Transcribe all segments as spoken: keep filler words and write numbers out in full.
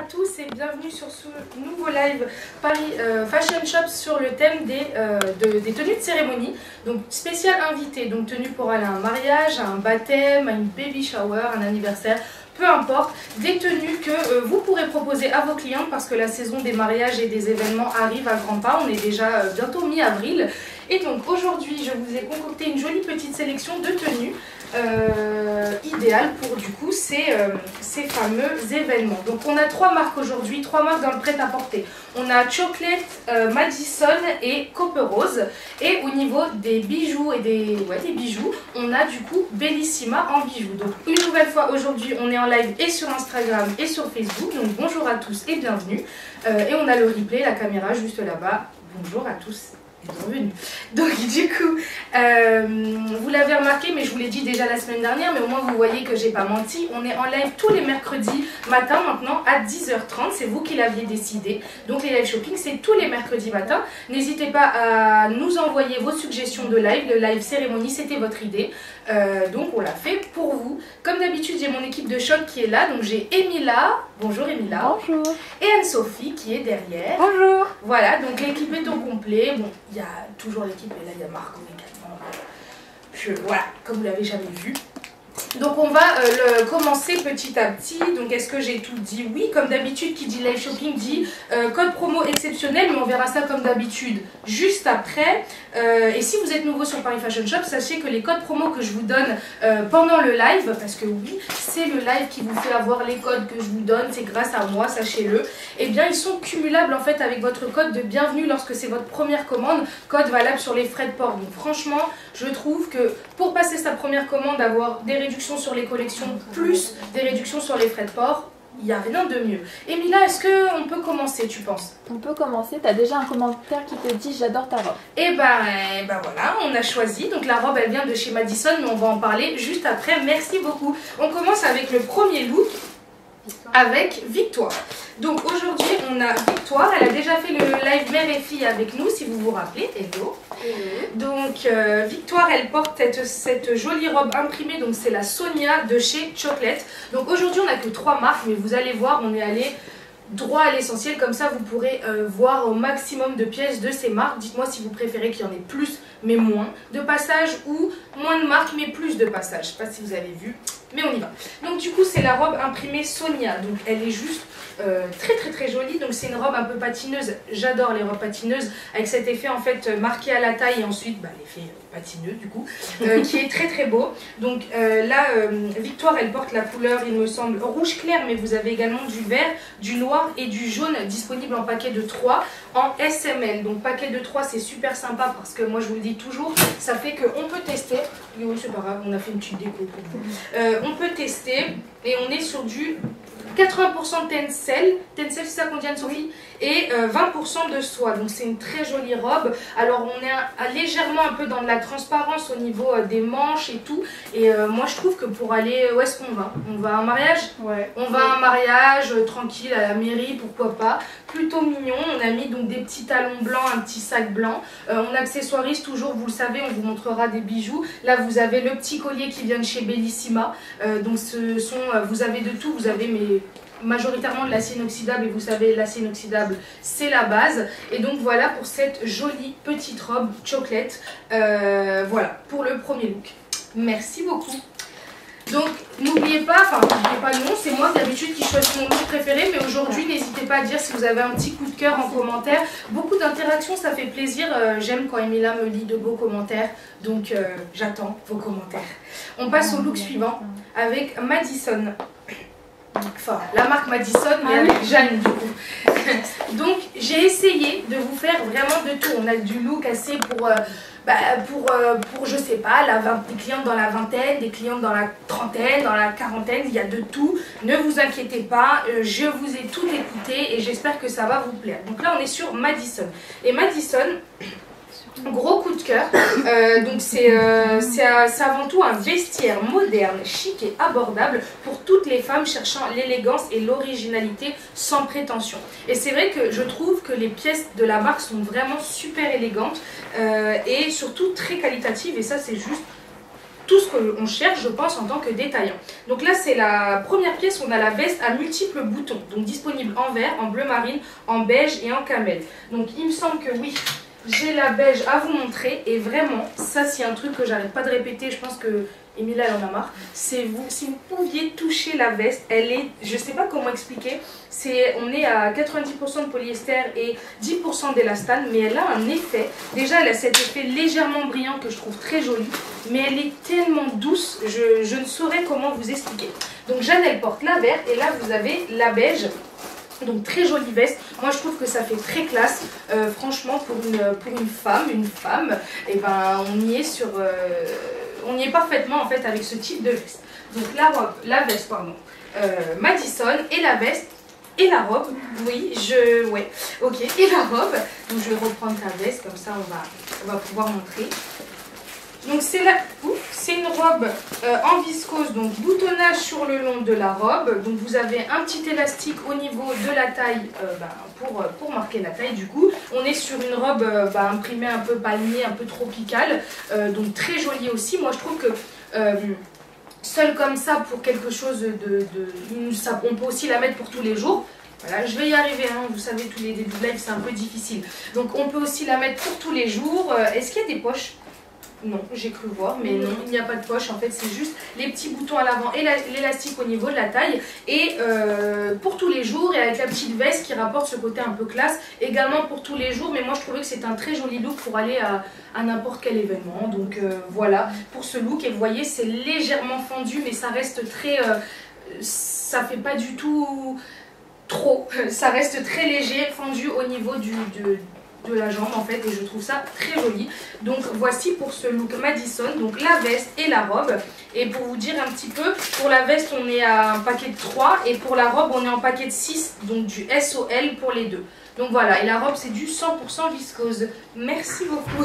à tous et bienvenue sur ce nouveau live Paris euh, Fashion Shop sur le thème des, euh, de, des tenues de cérémonie. Donc spécial invité, donc tenue pour aller à un mariage, à un baptême, à une baby shower, un anniversaire, peu importe, des tenues que euh, vous pourrez proposer à vos clients parce que la saison des mariages et des événements arrive à grands pas. On est déjà euh, bientôt mi-avril. Et donc aujourd'hui, je vous ai concocté une jolie petite sélection de tenues euh, idéales pour du coup ces, euh, ces fameux événements. Donc on a trois marques aujourd'hui, trois marques dans le prêt-à-porter. On a Chocolate, euh, Madison et Copper Rose. Et au niveau des bijoux et des, ouais, des bijoux, on a du coup Bellissima en bijoux. Donc une nouvelle fois aujourd'hui, on est en live et sur Instagram et sur Facebook. Donc bonjour à tous et bienvenue. Euh, et on a le replay, la caméra juste là-bas. Bonjour à tous. Bienvenue. Donc du coup, euh, vous l'avez remarqué, mais je vous l'ai dit déjà la semaine dernière, mais au moins vous voyez que j'ai pas menti. On est en live tous les mercredis matin maintenant à dix heures trente. C'est vous qui l'aviez décidé. Donc les live shopping, c'est tous les mercredis matin. N'hésitez pas à nous envoyer vos suggestions de live. Le live cérémonie, c'était votre idée. Euh, donc on l'a fait pour vous. Comme d'habitude, j'ai mon équipe de choc qui est là. Donc j'ai Emila. Bonjour Emila. Bonjour. Et Anne-Sophie qui est derrière. Bonjour. Voilà, donc l'équipe est au complet. Bon, il y a toujours l'équipe, et là il y a Marco également. Je, voilà, comme vous l'avez jamais vu. Donc on va euh, le commencer petit à petit. Donc est-ce que j'ai tout dit? Oui, comme d'habitude, qui dit live shopping dit euh, code promo exceptionnel, mais on verra ça comme d'habitude juste après. Euh, et si vous êtes nouveau sur Paris Fashion Shop, sachez que les codes promo que je vous donne euh, pendant le live, parce que oui, c'est le live qui vous fait avoir les codes que je vous donne, c'est grâce à moi, sachez-le. Et bien ils sont cumulables en fait avec votre code de bienvenue lorsque c'est votre première commande, code valable sur les frais de port. Donc franchement, je trouve que pour passer sa première commande, avoir des réductions sur les collections plus des réductions sur les frais de port, il n'y a rien de mieux. Emila, est-ce qu'on peut commencer, tu penses? On peut commencer, tu as déjà un commentaire qui te dit j'adore ta robe. Et ben, eh ben voilà, on a choisi. Donc la robe elle vient de chez Madison, mais on va en parler juste après. Merci beaucoup. On commence avec le premier look avec Victoire. Donc aujourd'hui on a Victoire, elle a déjà fait le live mère et fille avec nous si vous vous rappelez. Hello. Hello. Donc euh, Victoire elle porte cette, cette jolie robe imprimée, donc c'est la Sonia de chez Chocolate. Donc aujourd'hui on n'a que trois marques, mais vous allez voir, on est allé droit à l'essentiel, comme ça vous pourrez euh, voir au maximum de pièces de ces marques. Dites-moi si vous préférez qu'il y en ait plus mais moins de passages ou moins de marques mais plus de passages. Je ne sais pas si vous avez vu, mais on y va. Donc du coup c'est la robe imprimée Sonia, donc elle est juste euh, très très très jolie. Donc c'est une robe un peu patineuse, j'adore les robes patineuses avec cet effet en fait marqué à la taille et ensuite bah, l'effet patineux du coup euh, qui est très très beau. Donc euh, là euh, Victoire elle porte la couleur il me semble rouge clair, mais vous avez également du vert, du noir et du jaune disponible en paquet de trois en S M L. Donc paquet de trois c'est super sympa parce que moi je vous le dis toujours, ça fait qu'on peut tester. Oui, c'est pas grave, on a fait une petite déco pour vous. Euh, on peut tester et on est sur du quatre-vingts pour cent de tencel, tencel c'est ça qu'on dit Anne-Sophie, et euh, vingt pour cent de soie. Donc c'est une très jolie robe. Alors on est un, un, légèrement un peu dans de la transparence au niveau euh, des manches et tout. Et euh, moi je trouve que pour aller, où est-ce qu'on va? On va à un mariage? Ouais. On va à un mariage euh, tranquille à la mairie, pourquoi pas. Plutôt mignon. On a mis donc des petits talons blancs, un petit sac blanc. Euh, on accessoirise toujours, vous le savez, on vous montrera des bijoux. Là vous avez le petit collier qui vient de chez Bellissima. Euh, donc ce sont, euh, vous avez de tout, vous avez mes majoritairement de l'acier inoxydable et vous savez l'acier inoxydable c'est la base. Et donc voilà pour cette jolie petite robe Chocolate. Euh, voilà pour le premier look. Merci beaucoup. Donc n'oubliez pas, enfin n'oubliez pas non, c'est moi d'habitude qui choisis mon look préféré, mais aujourd'hui n'hésitez pas à dire si vous avez un petit coup de cœur en commentaire. Beaucoup d'interactions, ça fait plaisir, euh, j'aime quand Emila me lit de beaux commentaires, donc euh, j'attends vos commentaires. On passe au look suivant avec Madison. Enfin, la marque Madison, mais avec Jeanne du coup. Donc j'ai essayé de vous faire vraiment de tout. On a du look assez pour, euh, bah, pour, euh, pour je sais pas, la vingt, des clientes dans la vingtaine, des clientes dans la trentaine, dans la quarantaine, il y a de tout. Ne vous inquiétez pas, euh, je vous ai tout écouté et j'espère que ça va vous plaire. Donc là on est sur Madison. Et Madison, gros coup de cœur, euh, donc c'est euh, avant tout un vestiaire moderne, chic et abordable pour toutes les femmes cherchant l'élégance et l'originalité sans prétention. Et c'est vrai que je trouve que les pièces de la marque sont vraiment super élégantes euh, et surtout très qualitatives, et ça c'est juste tout ce qu'on cherche, je pense, en tant que détaillant. Donc là, c'est la première pièce, on a la veste à multiples boutons, donc disponible en vert, en bleu marine, en beige et en camel. Donc il me semble que oui, j'ai la beige à vous montrer, et vraiment, ça c'est un truc que j'arrête pas de répéter, je pense que Emilia elle en a marre, c'est vous, si vous pouviez toucher la veste, elle est, je sais pas comment expliquer, c'est, on est à quatre-vingt-dix pour cent de polyester et dix pour cent d'élastane, mais elle a un effet, déjà elle a cet effet légèrement brillant que je trouve très joli, mais elle est tellement douce, je, je ne saurais comment vous expliquer. Donc Jeanne elle porte la verte, et là vous avez la beige. Donc très jolie veste, moi je trouve que ça fait très classe, euh, franchement pour une, pour une femme, une femme, et ben on y est sur, euh, on y est parfaitement en fait avec ce type de veste. Donc la robe, la veste pardon, euh, Madison, et la veste et la robe, oui je, ouais, ok, et la robe, donc je vais reprendre ta veste comme ça on va, on va pouvoir montrer. Donc c'est la... c'est une robe euh, en viscose, donc boutonnage sur le long de la robe. Donc vous avez un petit élastique au niveau de la taille euh, ben, pour, pour marquer la taille du coup. On est sur une robe euh, ben, imprimée un peu palmier, un peu tropicale, euh, donc très jolie aussi. Moi je trouve que euh, seule comme ça pour quelque chose de... de ça, on peut aussi la mettre pour tous les jours. Voilà, je vais y arriver, hein. Vous savez tous les débuts de live c'est un peu difficile. Donc on peut aussi la mettre pour tous les jours. Euh, Est-ce qu'il y a des poches ? Non, j'ai cru voir, mais non, il n'y a pas de poche. En fait, c'est juste les petits boutons à l'avant et l'élastique au niveau de la taille. Et euh, pour tous les jours, et avec la petite veste qui rapporte ce côté un peu classe, également pour tous les jours. Mais moi, je trouvais que c'était un très joli look pour aller à, à n'importe quel événement. Donc euh, voilà, pour ce look. Et vous voyez, c'est légèrement fendu, mais ça reste très... Euh, ça fait pas du tout trop. Ça reste très léger, fendu au niveau du... de, de la jambe en fait, et je trouve ça très joli. Donc voici pour ce look Madison, donc la veste et la robe. Et pour vous dire un petit peu, pour la veste on est à un paquet de trois, et pour la robe on est en paquet de six, donc du S O L pour les deux. Donc voilà, et la robe c'est du cent pour cent viscose. Merci beaucoup.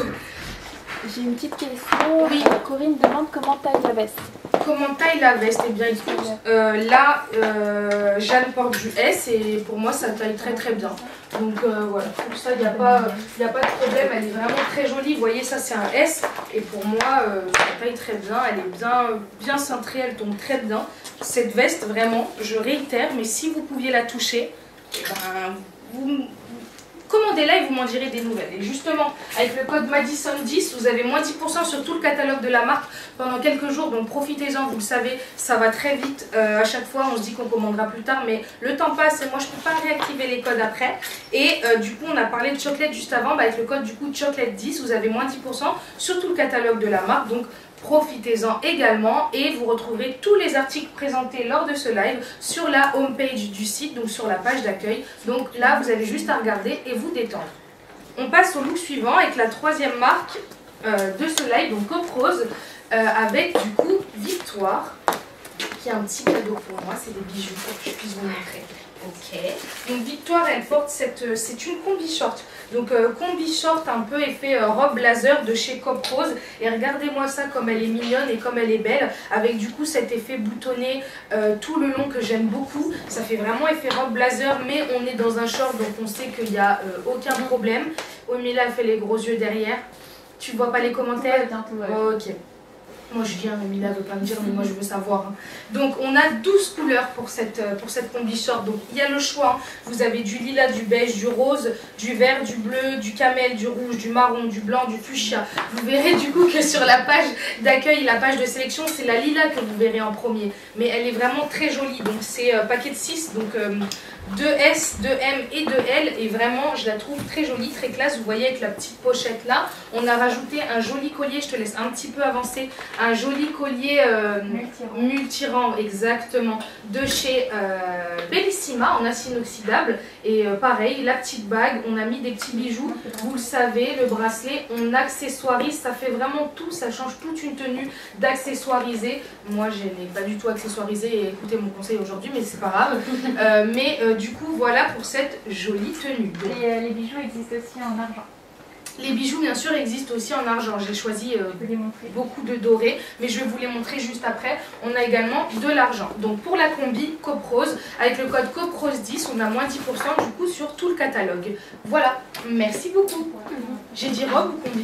J'ai une petite question. Oui. Corinne demande comment taille la veste. Comment taille la veste? Eh bien écoute, euh, là euh, Jeanne porte du S, et pour moi ça taille très très bien. Donc euh, voilà, pour ça il n'y a, pas, y a pas de problème, elle est vraiment très jolie. Vous voyez, ça c'est un S, et pour moi euh, ça taille très bien, elle est bien, bien cintrée, elle tombe très bien. Cette veste vraiment, je réitère, mais si vous pouviez la toucher, ben, vous... commandez-la et vous m'en direz des nouvelles. Et justement, avec le code Madison dix, vous avez moins dix pour cent sur tout le catalogue de la marque pendant quelques jours. Donc profitez-en, vous le savez, ça va très vite. Euh, à chaque fois, on se dit qu'on commandera plus tard, mais le temps passe et moi, je ne peux pas réactiver les codes après. Et euh, du coup, on a parlé de chocolate juste avant. Bah, avec le code du coup chocolate dix, vous avez moins dix pour cent sur tout le catalogue de la marque. Donc profitez-en également, et vous retrouverez tous les articles présentés lors de ce live sur la homepage du site, donc sur la page d'accueil. Donc là, vous avez juste à regarder et vous détendre. On passe au look suivant avec la troisième marque euh, de ce live, donc Coprose, euh, avec du coup Victoire, qui a un petit cadeau pour moi, c'est des bijoux pour que je puisse vous montrer. Ok, donc Victoire elle porte cette, c'est une combi short, donc euh, combi short un peu effet euh, robe blazer de chez Coprose, et regardez-moi ça comme elle est mignonne et comme elle est belle, avec du coup cet effet boutonné euh, tout le long que j'aime beaucoup. Ça fait vraiment effet robe blazer, mais on est dans un short donc on sait qu'il n'y a euh, aucun problème. Omila a fait les gros yeux derrière, tu vois pas les commentaires? Oh, ok. Moi je viens, mais Mila ne veut pas me dire, mais moi je veux savoir. Donc on a douze couleurs pour cette, pour cette combi short. Donc il y a le choix, vous avez du lilas, du beige, du rose, du vert, du bleu, du camel, du rouge, du marron, du blanc, du fuchsia. Vous verrez du coup que sur la page d'accueil, la page de sélection, c'est la lilas que vous verrez en premier. Mais elle est vraiment très jolie, donc c'est euh, paquet de six, donc euh, deux S, deux M et deux L, et vraiment je la trouve très jolie, très classe. Vous voyez avec la petite pochette là, on a rajouté un joli collier, je te laisse un petit peu avancer, un joli collier euh, multirang. multirang exactement, de chez euh, Bellissima en acier inoxydable, et euh, pareil la petite bague, on a mis des petits bijoux, vous le savez, le bracelet, on accessoirise, ça fait vraiment tout, ça change toute une tenue d'accessoiriser. Moi je n'ai pas du tout accessoirisé et écoutez mon conseil aujourd'hui, mais c'est pas grave. euh, mais euh, du coup voilà pour cette jolie tenue. Donc, et euh, les bijoux existent aussi en argent. Les bijoux bien sûr existent aussi en argent. J'ai choisi euh, beaucoup de dorés, mais je vais vous les montrer juste après. On a également de l'argent. Donc pour la combi Coprose, avec le code Coprose dix, on a moins dix pour cent du coup sur tout le catalogue. Voilà, merci beaucoup. J'ai dit robe ou combi?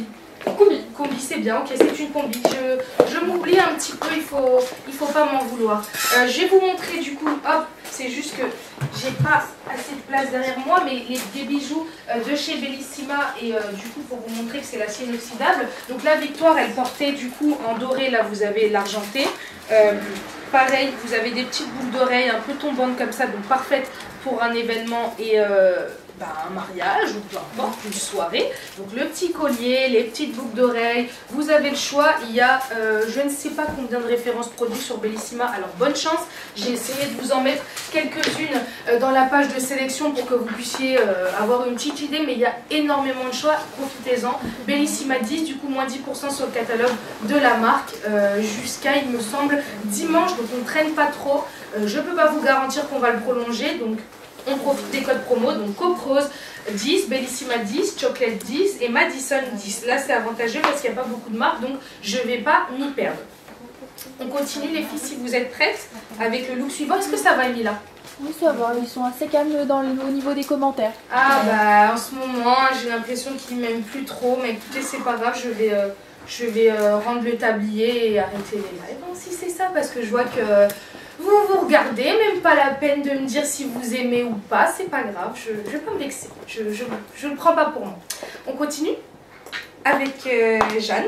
Combi, combi c'est bien, ok, c'est une combi. Je, je m'oublie un petit peu, il faut, il faut pas m'en vouloir. Euh, je vais vous montrer du coup, hop, c'est juste que j'ai pas assez de place derrière moi, mais les, des bijoux euh, de chez Bellissima, et euh, du coup pour vous montrer que c'est l'acier inoxydable. Donc la Victoire, elle portait du coup en doré, là vous avez l'argenté. Euh, pareil, vous avez des petites boucles d'oreilles un peu tombantes comme ça, donc parfaites pour un événement et euh, bah, un mariage ou peu importe, une soirée. Donc le petit collier, les petites boucles d'oreilles, vous avez le choix. Il y a euh, je ne sais pas combien de références produits sur Bellissima, alors bonne chance. J'ai essayé de vous en mettre quelques-unes euh, dans la page de sélection pour que vous puissiez euh, avoir une petite idée, mais il y a énormément de choix, profitez-en. Bellissima dix, du coup moins dix pour cent sur le catalogue de la marque euh, jusqu'à, il me semble, dimanche, donc on ne traîne pas trop. Euh, je ne peux pas vous garantir qu'on va le prolonger, donc on profite des codes promo, donc Coprose dix, Bellissima dix, Chocolate dix et Madison dix. Là c'est avantageux parce qu'il n'y a pas beaucoup de marques, donc je ne vais pas m'y perdre. On continue les filles si vous êtes prêtes avec le look suivant. Est-ce que ça va Emila? Oui, ça va, ils sont assez calmes dans le, au niveau des commentaires. Ah bah en ce moment j'ai l'impression qu'ils m'aiment plus trop, mais écoutez c'est pas grave, je vais, euh, je vais euh, rendre le tablier et arrêter les lives. Bon, si c'est ça, parce que je vois que vous vous regardez, même pas la peine de me dire si vous aimez ou pas, c'est pas grave, je ne vais pas me vexer, je ne je, je le prends pas pour moi. On continue avec euh, Jeanne.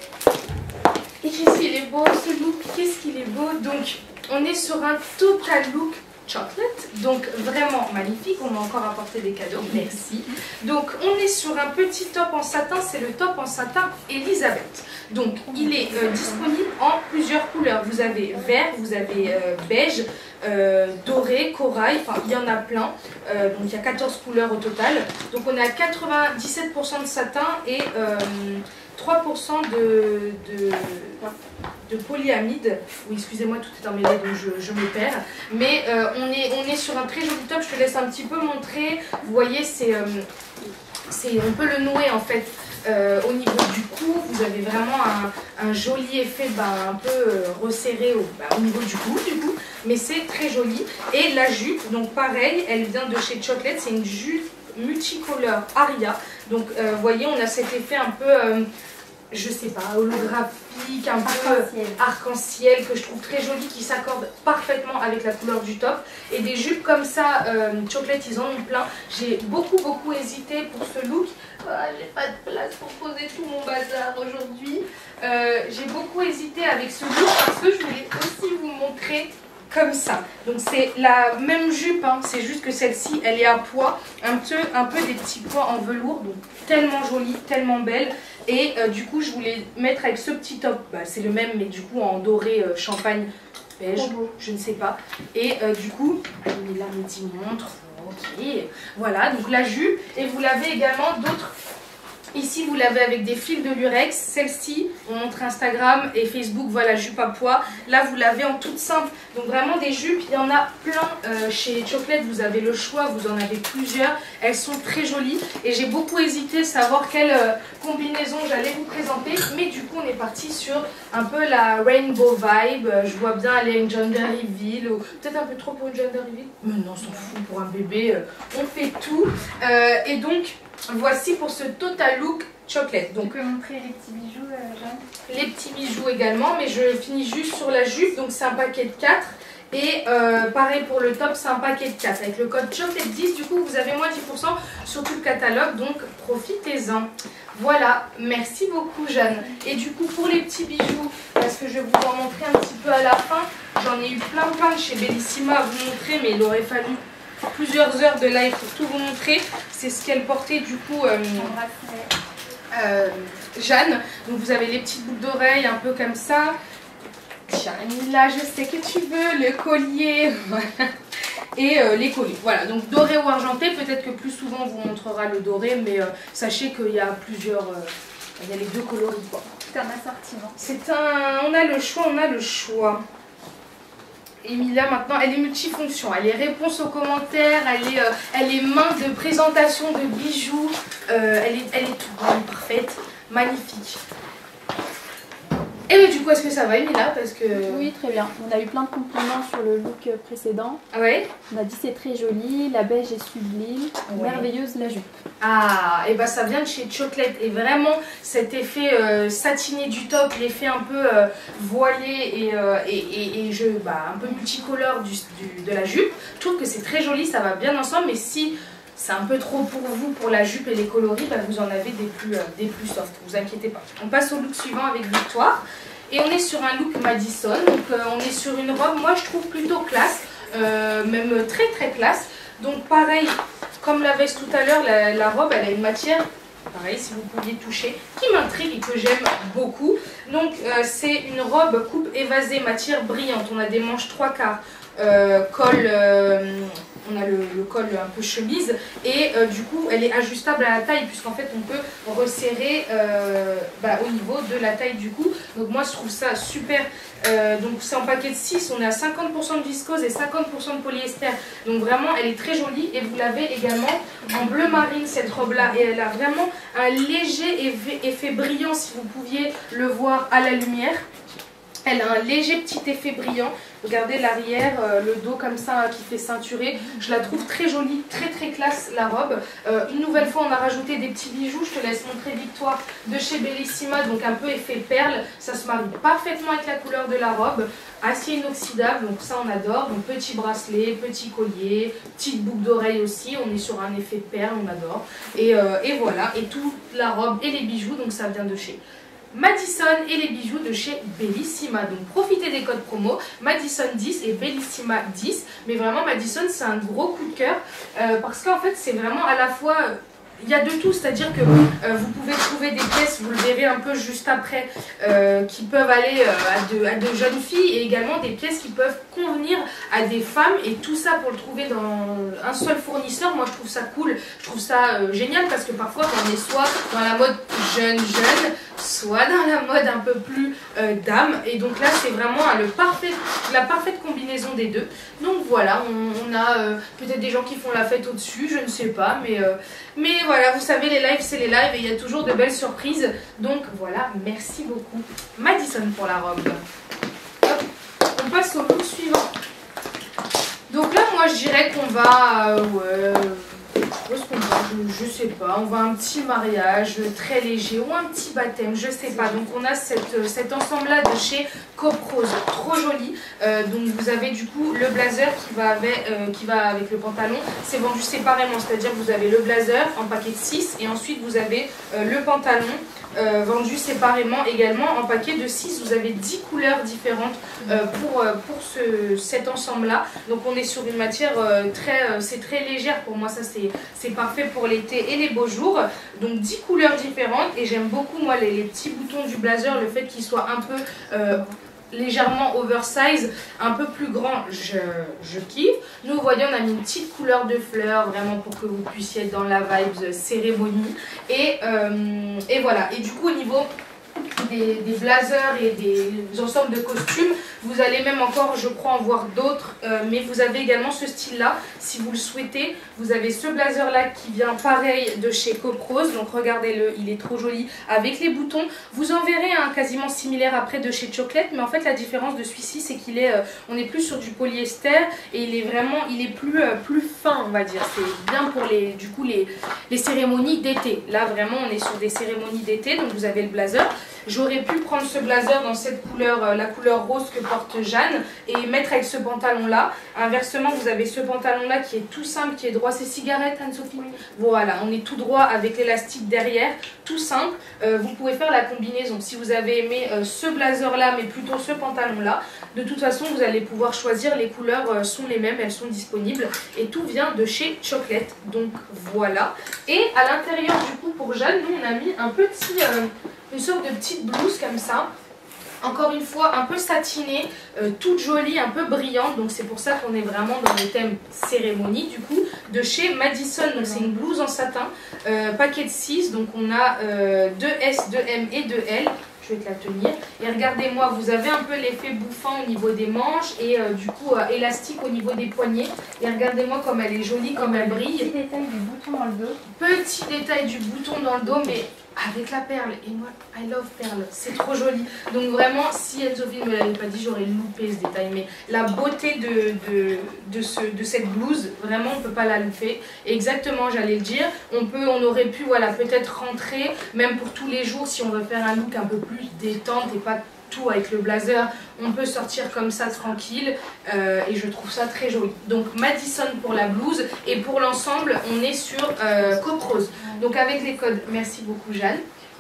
Et qu'est-ce qu'il est beau ce look, qu'est-ce qu'il est beau. Donc on est sur un total look chocolate, donc vraiment magnifique. On m'a encore apporté des cadeaux, merci. Donc on est sur un petit top en satin, c'est le top en satin Elisabeth. Donc il est euh, disponible en plusieurs couleurs. Vous avez vert, vous avez euh, beige, euh, doré, corail, enfin il y en a plein. Euh, donc il y a quatorze couleurs au total. Donc on est à quatre-vingt-dix-sept pour cent de satin et euh, trois pour cent de, de, de polyamide. Oui, excusez-moi, tout est emmêlé, donc je, je me perds. Mais euh, on, est, on est sur un très joli top, je te laisse un petit peu montrer. Vous voyez, c'est, euh, c'est, on peut le nouer en fait. Euh, au niveau du cou, vous avez vraiment un, un joli effet bah, un peu euh, resserré au, bah, au niveau du cou, du coup, mais c'est très joli. Et la jupe, donc pareil, elle vient de chez Chocolate, c'est une jupe multicolore Aria. Donc euh, vous voyez, on a cet effet un peu, euh, je sais pas, holographique, un peu arc-en-ciel, que je trouve très joli, qui s'accorde parfaitement avec la couleur du top. Et des jupes comme ça, euh, Chocolate, ils en ont plein. J'ai beaucoup beaucoup hésité pour ce look. Ah, j'ai pas de place pour poser tout mon bazar aujourd'hui. Euh, j'ai beaucoup hésité avec ce look parce que je voulais aussi vous montrer comme ça. Donc c'est la même jupe, hein, c'est juste que celle-ci, elle est à pois, un peu, un peu des petits pois en velours, donc tellement jolie, tellement belle. Et euh, du coup, je voulais mettre avec ce petit top, bah, c'est le même, mais du coup en doré euh, champagne beige, je ne sais pas. Et euh, du coup, il là me dit montre. Ok, voilà, donc la jupe, et vous l'avez également d'autres. Ici, vous l'avez avec des fils de lurex. Celle-ci, on montre Instagram et Facebook, voilà, jupe à pois. Là, vous l'avez en toute simple. Donc, vraiment des jupes, il y en a plein euh, chez Chocolate. Vous avez le choix, vous en avez plusieurs. Elles sont très jolies. Et j'ai beaucoup hésité à savoir quelle euh, combinaison j'allais vous présenter. Mais du coup, on est parti sur un peu la rainbow vibe. Je vois bien aller à une gender reveal. Ou peut-être un peu trop pour une gender reveal. Mais non, on s'en fout, pour un bébé. Euh, on fait tout. Euh, et donc... Voici pour ce total look Chocolate. Donc, tu peux montrer les petits bijoux, euh, Jeanne? Les petits bijoux également, mais je finis juste sur la jupe. Donc c'est un paquet de quatre. Et euh, pareil pour le top, c'est un paquet de quatre. Avec le code Chocolate dix, du coup, vous avez moins dix pour cent sur tout le catalogue. Donc profitez-en. Voilà, merci beaucoup Jeanne. Et du coup, pour les petits bijoux, parce que je vais vous en montrer un petit peu à la fin, j'en ai eu plein plein de chez Bellissima à vous montrer, mais il aurait fallu plusieurs heures de live pour tout vous montrer. C'est ce qu'elle portait du coup euh, euh, Jeanne. Donc vous avez les petites boucles d'oreilles un peu comme ça. Tiens là, je sais que tu veux le collier. Et euh, les colliers, voilà, donc doré ou argenté. Peut-être que plus souvent on vous montrera le doré, mais euh, sachez qu'il y a plusieurs euh, il y a les deux coloris quoi. C'est un assortiment. C'est un, on a le choix, on a le choix. Emilia maintenant, elle est multifonction, elle est réponse aux commentaires, elle est, euh, elle est main de présentation de bijoux, euh, elle, est, elle est tout, elle est parfaite, magnifique. Et bah, du coup, est-ce que ça va, Emila? Parce que... Oui, très bien. On a eu plein de compliments sur le look précédent. Ouais. On a dit c'est très joli, la beige est sublime, Ouais. merveilleuse la jupe. Ah, et bah ça vient de chez Chocolate. Et vraiment, cet effet euh, satiné du top, l'effet un peu euh, voilé et, euh, et, et, et je, bah, un peu multicolore du, du, de la jupe, je trouve que c'est très joli, ça va bien ensemble. Mais si c'est un peu trop pour vous, pour la jupe et les coloris, bah, vous en avez des plus, euh, des plus soft, vous inquiétez pas. On passe au look suivant avec Victoire. Et on est sur un look Madison, donc euh, on est sur une robe, moi je trouve plutôt classe, euh, même très très classe. Donc pareil, comme la veste tout à l'heure, la, la robe elle a une matière, pareil si vous pouviez toucher, qui m'intrigue et que j'aime beaucoup. Donc euh, c'est une robe coupe évasée, matière brillante, on a des manches trois quarts, euh, col... Euh, on a le, le col un peu chemise et euh, du coup elle est ajustable à la taille puisqu'en fait on peut resserrer euh, bah, au niveau de la taille du cou. Donc moi je trouve ça super. Euh, donc c'est en paquet de six, on est à cinquante pour cent de viscose et cinquante pour cent de polyester. Donc vraiment elle est très jolie et vous l'avez également en bleu marine cette robe là et elle a vraiment un léger effet, effet brillant si vous pouviez le voir à la lumière. Elle a un léger petit effet brillant. Regardez l'arrière, euh, le dos comme ça qui fait ceinturer. Je la trouve très jolie, très très classe la robe. Euh, une nouvelle fois, on a rajouté des petits bijoux. Je te laisse montrer Victoire de chez Bellissima. Donc un peu effet perle. Ça se marie parfaitement avec la couleur de la robe. Acier inoxydable, donc ça on adore. Donc petit bracelet, petit collier, petite boucle d'oreille aussi. On est sur un effet perle, on adore. Et, euh, et voilà, et toute la robe et les bijoux, donc ça vient de chez Madison et les bijoux de chez Bellissima. Donc profitez des codes promo Madison dix et Bellissima dix. Mais vraiment Madison c'est un gros coup de cœur euh, parce qu'en fait c'est vraiment à la fois... Il y a de tout, c'est-à-dire que euh, vous pouvez trouver des pièces, vous le verrez un peu juste après, euh, qui peuvent aller euh, à, de, à de jeunes filles et également des pièces qui peuvent convenir à des femmes et tout ça pour le trouver dans un seul fournisseur. Moi je trouve ça cool, je trouve ça euh, génial parce que parfois on est soit dans la mode jeune jeune, soit dans la mode un peu plus euh, dame et donc là c'est vraiment euh, le parfait, la parfaite combinaison des deux. Donc voilà, on, on a euh, peut-être des gens qui font la fête au-dessus, je ne sais pas, mais... Euh, mais voilà, vous savez, les lives, c'est les lives et il y a toujours de belles surprises. Donc voilà, merci beaucoup Madison pour la robe. Hop, on passe au look suivant. Donc là, moi, je dirais qu'on va... Euh, ouais, où est-ce qu'on va je, je sais pas, on va un petit mariage très léger ou un petit baptême, je sais pas. Donc on a cette, cet ensemble-là de chez Coprose, trop joli. Euh, donc vous avez du coup le blazer qui va avec, euh, qui va avec le pantalon. C'est vendu séparément, c'est-à-dire que vous avez le blazer en paquet de six et ensuite vous avez euh, le pantalon euh, vendu séparément également en paquet de six. Vous avez dix couleurs différentes euh, pour, euh, pour ce, cet ensemble-là. Donc on est sur une matière euh, très, euh, c'est très légère pour moi, ça c'est parfait pour l'été et les beaux jours. Donc dix couleurs différentes et j'aime beaucoup moi les, les petits boutons du blazer, le fait qu'il soit un peu... Euh, légèrement oversize, un peu plus grand, je, je kiffe. Nous, vous voyez, on a mis une petite couleur de fleurs, vraiment pour que vous puissiez être dans la vibe cérémonie. Et, euh, et voilà. Et du coup, au niveau des, des blazers et des ensembles de costumes, vous allez même encore, je crois, en voir d'autres. Euh, mais vous avez également ce style-là, si vous le souhaitez. Vous avez ce blazer-là qui vient pareil de chez Coprose. Donc regardez-le, il est trop joli avec les boutons. Vous en verrez un quasiment similaire après de chez Chocolate. Mais en fait, la différence de celui-ci, c'est qu'il est, euh, on est plus sur du polyester. Et il est vraiment, il est plus, euh, plus fin, on va dire. C'est bien pour les, du coup, les, les cérémonies d'été. Là, vraiment, on est sur des cérémonies d'été. Donc vous avez le blazer. J'aurais pu prendre ce blazer dans cette couleur, euh, la couleur rose que porte Jeanne, et mettre avec ce pantalon là. Inversement, vous avez ce pantalon là qui est tout simple, qui est droit. C'est cigarette, Anne-Sophie. Voilà, on est tout droit avec l'élastique derrière, tout simple. Euh, vous pouvez faire la combinaison. Si vous avez aimé euh, ce blazer là, mais plutôt ce pantalon là, de toute façon vous allez pouvoir choisir. Les couleurs euh, sont les mêmes, elles sont disponibles et tout vient de chez Chocolate. Donc voilà. Et à l'intérieur du coup pour Jeanne, nous on a mis un petit... Euh, une sorte de petite blouse comme ça, encore une fois un peu satinée, euh, toute jolie, un peu brillante, donc c'est pour ça qu'on est vraiment dans le thème cérémonie du coup, de chez Madison. Donc c'est une blouse en satin, euh, paquet de six, donc on a euh, deux S, deux M et deux L. Je vais te la tenir. Et regardez-moi, vous avez un peu l'effet bouffant au niveau des manches et euh, du coup euh, élastique au niveau des poignets. Et regardez-moi comme elle est jolie, comme elle brille. Petit détail du bouton dans le dos. Petit détail du bouton dans le dos, mais avec la perle. Et moi, I love perle, c'est trop joli. Donc vraiment, si Anne-Sophie ne me l'avait pas dit, j'aurais loupé ce détail. Mais la beauté de, de, de, ce, de cette blouse, vraiment, on ne peut pas la louper. Exactement, j'allais le dire. On, peut, on aurait pu voilà, peut-être rentrer, même pour tous les jours, si on veut faire un look un peu plus détente et pas tout avec le blazer, on peut sortir comme ça tranquille euh, et je trouve ça très joli. Donc Madison pour la blouse et pour l'ensemble on est sur euh, Coprose. Donc avec les codes, merci beaucoup Jeanne,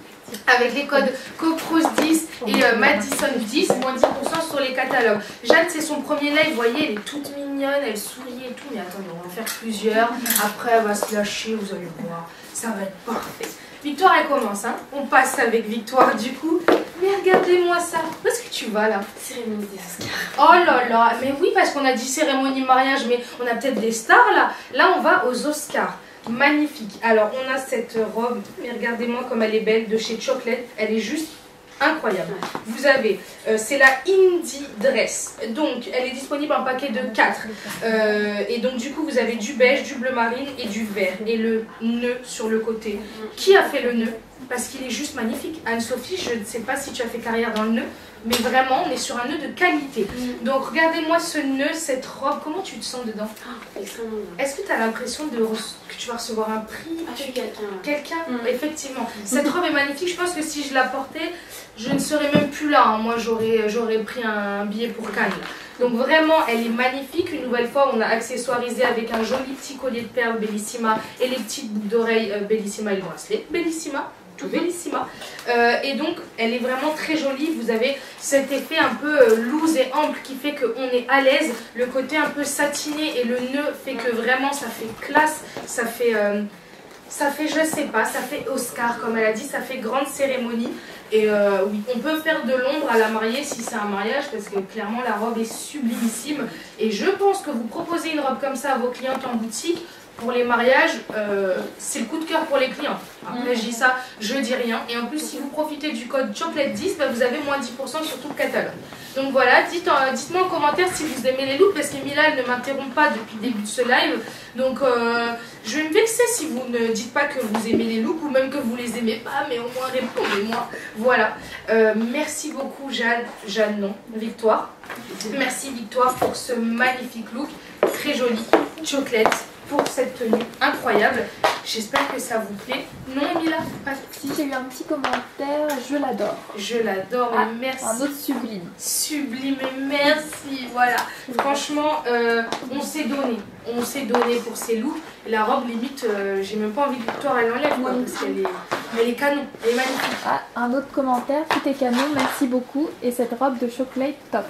avec les codes Coprose dix et euh, Madison dix, moins dix pour cent sur les catalogues. Jeanne c'est son premier live, vous voyez elle est toute mignonne, elle sourit et tout, mais attendez on va en faire plusieurs, après elle va se lâcher, vous allez voir, ça va être parfait. Victoire elle commence, hein. On passe avec Victoire du coup. Mais regardez-moi ça. Où est-ce que tu vas là? Cérémonie des Oscars. Oh là là, mais oui parce qu'on a dit cérémonie mariage, mais on a peut-être des stars là. Là on va aux Oscars. Magnifique. Alors on a cette robe, mais regardez-moi comme elle est belle, de chez Chocolate. Elle est juste incroyable. Vous avez, euh, c'est la Indie Dress. Donc elle est disponible en paquet de quatre. Euh, et donc du coup vous avez du beige, du bleu marine et du vert. Et le nœud sur le côté. Qui a fait le nœud? Parce qu'il est juste magnifique. Anne-Sophie, je ne sais pas si tu as fait carrière dans le nœud, mais vraiment, on est sur un nœud de qualité. Mm. Donc, regardez-moi ce nœud, cette robe. Comment tu te sens dedans? Oh, extrêmement bien. Est-ce que tu as l'impression de que tu vas recevoir un prix? Ah, je suis quelqu'un. Quelqu'un, mm. Effectivement. Mm. Cette robe est magnifique. Je pense que si je la portais, je ne serais même plus là. Hein. Moi, j'aurais pris un billet pour Cannes. Donc vraiment, elle est magnifique. Une nouvelle fois, on a accessoirisé avec un joli petit collier de perles Bellissima et les petites boucles d'oreilles euh, Bellissima et le bracelet Bellissima. Bellissima euh, et donc elle est vraiment très jolie. Vous avez cet effet un peu euh, loose et ample qui fait qu'on est à l'aise, le côté un peu satiné et le nœud fait que vraiment ça fait classe, ça fait euh, ça fait je sais pas, ça fait Oscar comme elle a dit, ça fait grande cérémonie. Et euh, oui, on peut faire de l'ombre à la mariée si c'est un mariage parce que clairement la robe est sublimissime et je pense que vous proposez une robe comme ça à vos clientes en boutique. Pour les mariages, euh, c'est le coup de cœur pour les clients. Après, je dis ça, je dis rien. Et en plus, si vous profitez du code Chocolate dix, bah, vous avez moins dix pour cent sur tout le catalogue. Donc voilà, dites-moi dites en commentaire si vous aimez les looks, parce qu'Emila, elle ne m'interrompt pas depuis le début de ce live. Donc, euh, je vais me vexer si vous ne dites pas que vous aimez les looks, ou même que vous les aimez pas, mais au moins répondez-moi. Voilà. Euh, merci beaucoup, Jeanne. Jeanne, non. Victoire. Merci, Victoire, pour ce magnifique look. Très joli. Chocolate. Pour cette tenue incroyable. J'espère que ça vous plaît. Non, Emila? Si j'ai eu un petit commentaire, je l'adore. Je l'adore, ah, merci. Un autre sublime. Sublime, merci. Voilà. Franchement, euh, on s'est donné. On s'est donné pour ces looks. La robe, limite, euh, j'ai même pas envie que Victoire elle enlève. Quoi, parce qu'elle est, elle est canon. Elle est magnifique. Ah, un autre commentaire. Tout est canon, merci beaucoup. Et cette robe de chocolat top.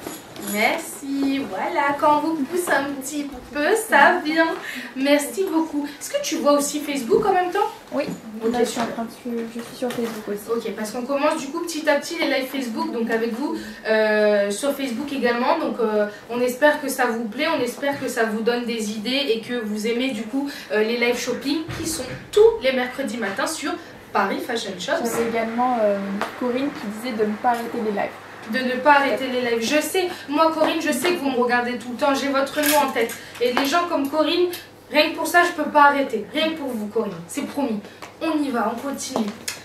Merci, voilà, quand on vous pousse un petit peu, ça vient. Merci beaucoup. Est-ce que tu vois aussi Facebook en même temps? Oui, okay, là, je, suis en train de, je suis sur Facebook aussi. Ok, parce qu'on commence du coup petit à petit les lives Facebook, donc avec vous euh, sur Facebook également. Donc euh, on espère que ça vous plaît, on espère que ça vous donne des idées et que vous aimez du coup euh, les live shopping qui sont tous les mercredis matins sur Paris Fashion Shops. J'avais également euh, Corinne qui disait de ne pas arrêter les lives. De ne pas arrêter les lives. Je sais, moi Corinne, je sais que vous me regardez tout le temps, j'ai votre nom en tête. Et des gens comme Corinne, rien que pour ça, je peux pas arrêter. Rien que pour vous, Corinne, c'est promis. On y va, on continue.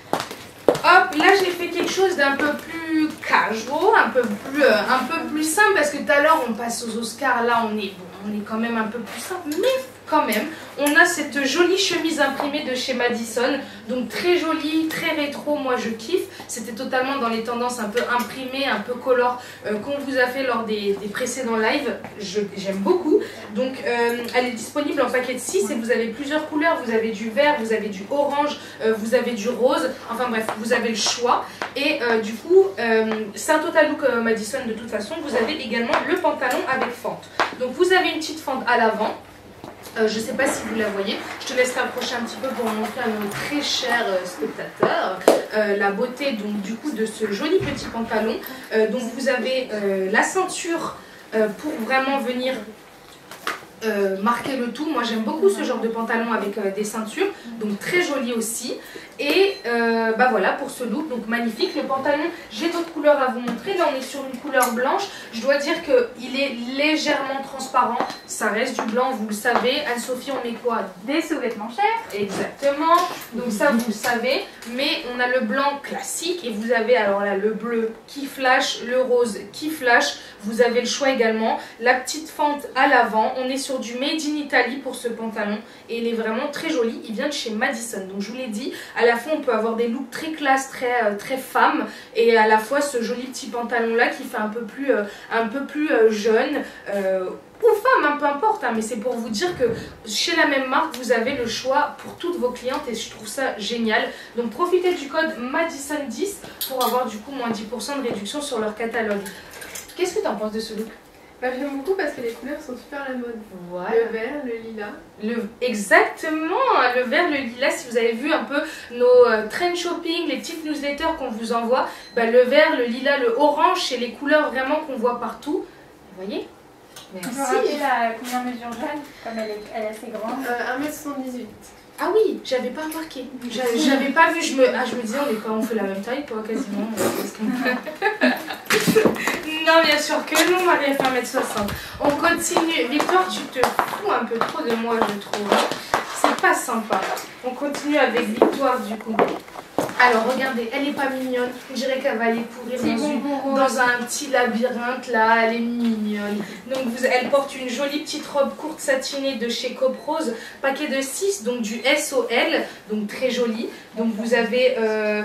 Hop, là j'ai fait quelque chose d'un peu plus casual, un peu plus, euh, un peu plus simple, parce que tout à l'heure on passe aux Oscars, là on est, bon, on est quand même un peu plus simple, mais quand même, on a cette jolie chemise imprimée de chez Madison, donc très jolie, très rétro, moi je kiffe. C'était totalement dans les tendances un peu imprimées, un peu color euh, qu'on vous a fait lors des, des précédents lives, j'aime beaucoup. Donc euh, elle est disponible en paquet de six et vous avez plusieurs couleurs, vous avez du vert, vous avez du orange, euh, vous avez du rose, enfin bref, vous avez le choix. Et euh, du coup, euh, c'est un total look euh, Madison de toute façon. Vous avez également le pantalon avec fente. Donc vous avez une petite fente à l'avant. Euh, je ne sais pas si vous la voyez, je te laisse rapprocher un petit peu pour montrer à nos très chers euh, spectateurs euh, la beauté donc, du coup de ce joli petit pantalon. Euh, donc vous avez euh, la ceinture euh, pour vraiment venir euh, marquer le tout. Moi j'aime beaucoup ce genre de pantalon avec euh, des ceintures, donc très joli aussi. Et euh, bah voilà pour ce look, donc magnifique. Le pantalon, j'ai d'autres couleurs à vous montrer. Là on est sur une couleur blanche. Je dois dire qu'il est légèrement transparent. Ça reste du blanc, vous le savez. Anne-Sophie, on met quoi? Des sous-vêtements chers. Exactement. Donc ça vous le savez. Mais on a le blanc classique et vous avez alors là le bleu qui flash, le rose qui flash. Vous avez le choix également. La petite fente à l'avant. On est sur du Made in Italy pour ce pantalon. Et il est vraiment très joli. Il vient de chez Madison. Donc je vous l'ai dit, à la fois on peut avoir des looks très classe, très, euh, très femme, et à la fois ce joli petit pantalon là qui fait un peu plus, euh, un peu plus euh, jeune euh, ou femme, hein, peu importe, hein, mais c'est pour vous dire que chez la même marque vous avez le choix pour toutes vos clientes et je trouve ça génial. Donc profitez du code Madison dix pour avoir du coup moins dix pour cent de réduction sur leur catalogue. Qu'est-ce que tu en penses de ce look? Bah, j'aime beaucoup parce que les couleurs sont super à la mode. Voilà. Le vert, le lilas. Le, exactement, le vert, le lilas, si vous avez vu un peu nos euh, trend shopping, les petites newsletters qu'on vous envoie, bah, le vert, le lilas, le orange, c'est les couleurs vraiment qu'on voit partout. Vous voyez? Merci. On peut rappeler la combien mesure Jeanne, comme elle est, elle est assez grande. euh, un mètre soixante-dix-huit. Ah oui, j'avais pas remarqué. J'avais pas vu, je me, ah, je me disais, on est pas, on fait la même taille, quoi, quasiment. Non, bien sûr que non, Marie fait un mètre soixante. On continue. Victoire, tu te fous un peu trop de moi, je trouve. C'est pas sympa. On continue avec Victoire, du coup. Alors, regardez, elle est pas mignonne. On dirait qu'elle va aller courir dans, une, dans un petit labyrinthe, là. Elle est mignonne. Donc, vous, elle porte une jolie petite robe courte satinée de chez Coprose. Paquet de six, donc du S O L. Donc, très jolie. Donc, vous avez... Euh,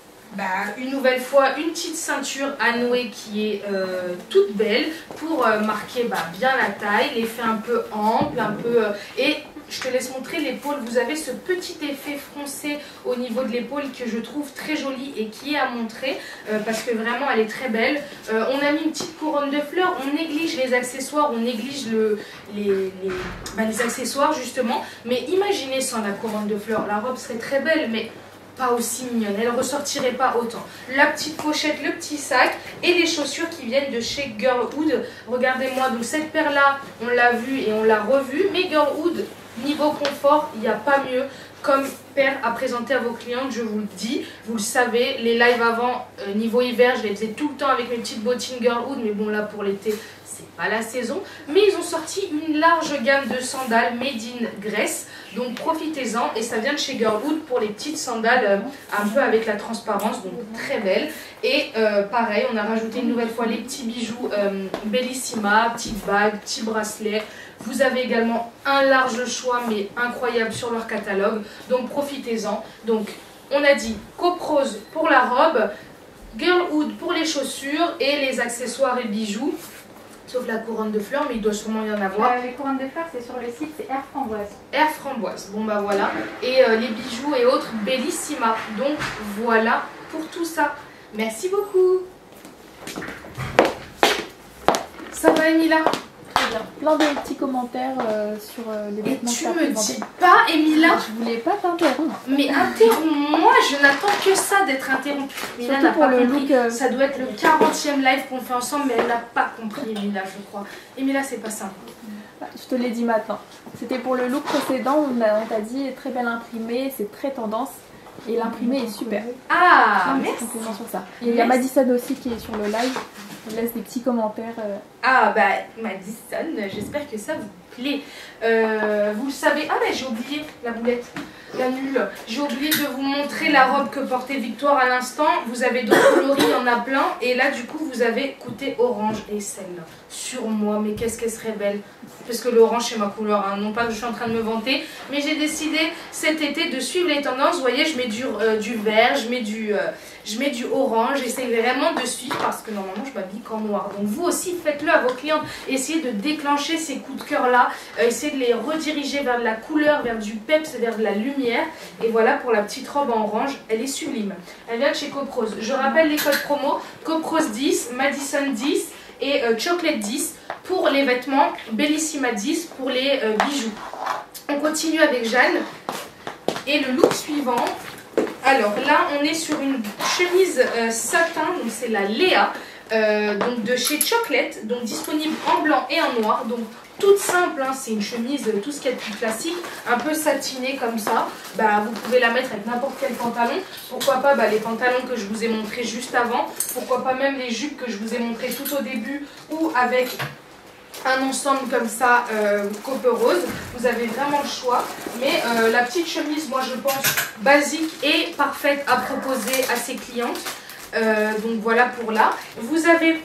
Bah, une nouvelle fois une petite ceinture à nouer qui est euh, toute belle pour euh, marquer bah, bien la taille, l'effet un peu ample, un peu euh, et je te laisse montrer l'épaule. Vous avez ce petit effet froncé au niveau de l'épaule que je trouve très joli et qui est à montrer euh, parce que vraiment elle est très belle. Euh, on a mis une petite couronne de fleurs, on néglige les accessoires, on néglige le, les, les, bah, les accessoires justement, mais imaginez sans la couronne de fleurs, la robe serait très belle mais pas aussi mignonne, elle ressortirait pas autant. La petite pochette, le petit sac et les chaussures qui viennent de chez Girlhood. Regardez-moi, donc cette paire là, on l'a vue et on l'a revue, mais Girlhood, niveau confort, il n'y a pas mieux comme paire à présenter à vos clientes, je vous le dis. Vous le savez, les lives avant, euh, niveau hiver, je les faisais tout le temps avec mes petites bottines Girlhood, mais bon là pour l'été, c'est pas la saison. Mais ils ont sorti une large gamme de sandales made in Grèce. Donc profitez-en et ça vient de chez Girlhood pour les petites sandales euh, un peu avec la transparence, donc très belle. Et euh, pareil, on a rajouté une nouvelle fois les petits bijoux euh, Bellissima, petites bagues, petits bracelets. Vous avez également un large choix mais incroyable sur leur catalogue, donc profitez-en. Donc on a dit Coprose pour la robe, Girlhood pour les chaussures et les accessoires et bijoux. Sauf la couronne de fleurs, mais il doit sûrement y en avoir. Euh, les couronnes de fleurs, c'est sur le site, c'est Air Framboise. Air Framboise, bon bah voilà. Et euh, les bijoux et autres, Bellissima. Donc voilà pour tout ça. Merci beaucoup. Ça va, Emila? Très bien. Plein de petits commentaires euh, sur euh, les Et vêtements. tu que me t'as dis présentés. pas, Emila? Je voulais pas t'interrompre. Mais interromps-moi, je n'attends que ça d'être interrompue. Emila Surtout n'a pour pas le compris. look, euh, Ça doit être le quarantième live qu'on fait ensemble, mais elle n'a pas compris, Emila, je crois. Emila, c'est pas ça. Bah, je te l'ai dit maintenant. C'était pour le look précédent, on a- on t'a dit très belle imprimée, c'est très tendance. Et l'imprimé est super. Ah, Un petit merci. compliment sur ça. Et il y a Madison aussi qui est sur le live. Elle laisse des petits commentaires. euh, Ah bah Madison, j'espère que ça vous plaît. Euh, vous le savez, ah mais j'ai oublié la boulette, la nulle. J'ai oublié de vous montrer la robe que portait Victoire à l'instant. Vous avez d'autres coloris, il y en a plein. Et là du coup vous avez côté orange et celle-là. Sur moi, mais qu'est-ce qu'elle serait belle. Parce que l'orange c'est ma couleur, hein. Non pas que je suis en train de me vanter. Mais j'ai décidé cet été de suivre les tendances. Vous voyez, je mets du, euh, du vert, je mets du... Euh, Je mets du orange, j'essaie vraiment de suivre parce que normalement je m'habille qu'en noir. Donc vous aussi faites-le à vos clientes, essayez de déclencher ces coups de cœur là, euh, essayez de les rediriger vers de la couleur, vers du peps, vers de la lumière. Et voilà pour la petite robe en orange, elle est sublime. Elle vient de chez Coprose. Je rappelle les codes promo, Coprose dix, Madison dix et euh, Chocolate dix pour les vêtements, Bellissima dix pour les euh, bijoux. On continue avec Jeanne et le look suivant. Alors là, on est sur une chemise euh, satin, donc c'est la Léa. euh, donc de chez Chocolate, donc disponible en blanc et en noir. Donc toute simple, hein, c'est une chemise, tout ce qui est plus classique, un peu satinée comme ça. Bah, vous pouvez la mettre avec n'importe quel pantalon. Pourquoi pas bah, les pantalons que je vous ai montrés juste avant. Pourquoi pas même les jupes que je vous ai montrées tout au début ou avec un ensemble comme ça, euh, cope rose. Vous avez vraiment le choix. Mais euh, la petite chemise, moi je pense, basique et parfaite à proposer à ses clientes. Euh, donc voilà pour là. Vous avez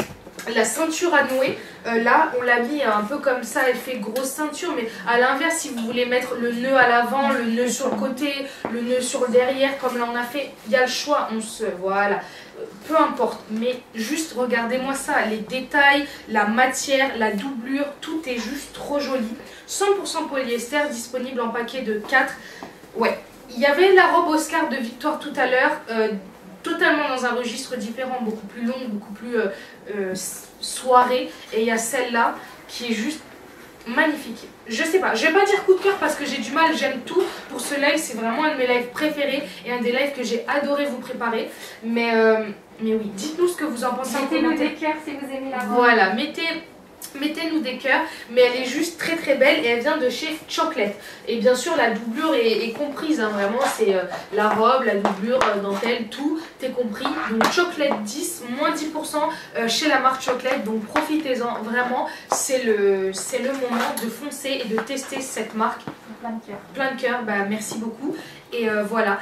la ceinture à nouer. Euh, là, on l'a mis un peu comme ça, elle fait grosse ceinture, mais à l'inverse, si vous voulez mettre le nœud à l'avant, le nœud sur le côté, le nœud sur le derrière, comme là on a fait, il y a le choix, on se... Voilà, peu importe, mais juste regardez-moi ça, les détails, la matière, la doublure, tout est juste trop joli. cent pour cent polyester, disponible en paquet de quatre. Ouais, il y avait la robe Oscar de Victoire tout à l'heure, euh, totalement dans un registre différent, beaucoup plus long, beaucoup plus euh, euh, soirée. Et il y a celle-là qui est juste magnifique. Je sais pas, je vais pas dire coup de cœur parce que j'ai du mal, j'aime tout. Pour ce live, c'est vraiment un de mes lives préférés et un des lives que j'ai adoré vous préparer. Mais, euh, mais oui, dites-nous ce que vous en pensez en Mettez-nous commentaire. des cœurs si vous aimez la robe. Voilà, mettez... Mettez-nous des cœurs, mais elle est juste très très belle et elle vient de chez Chocolate. Et bien sûr la doublure est, est comprise, hein, vraiment c'est euh, la robe, la doublure, euh, dentelle, tout est compris. Donc Chocolate dix, moins dix pour cent euh, chez la marque Chocolate, donc profitez-en vraiment, c'est le, c'est le moment de foncer et de tester cette marque. Plein de cœurs. Plein de cœurs, bah merci beaucoup. Et euh, voilà.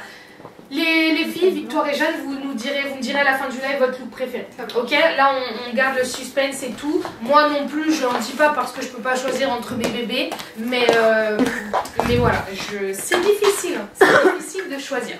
Les, les filles, Victoire et Jeanne, vous nous direz, vous me direz à la fin du live votre look préféré. Ok, là on, on garde le suspense et tout. Moi non plus, je n'en dis pas parce que je peux pas choisir entre mes bébés. Mais, euh, mais voilà, c'est difficile, hein, c'est difficile de choisir.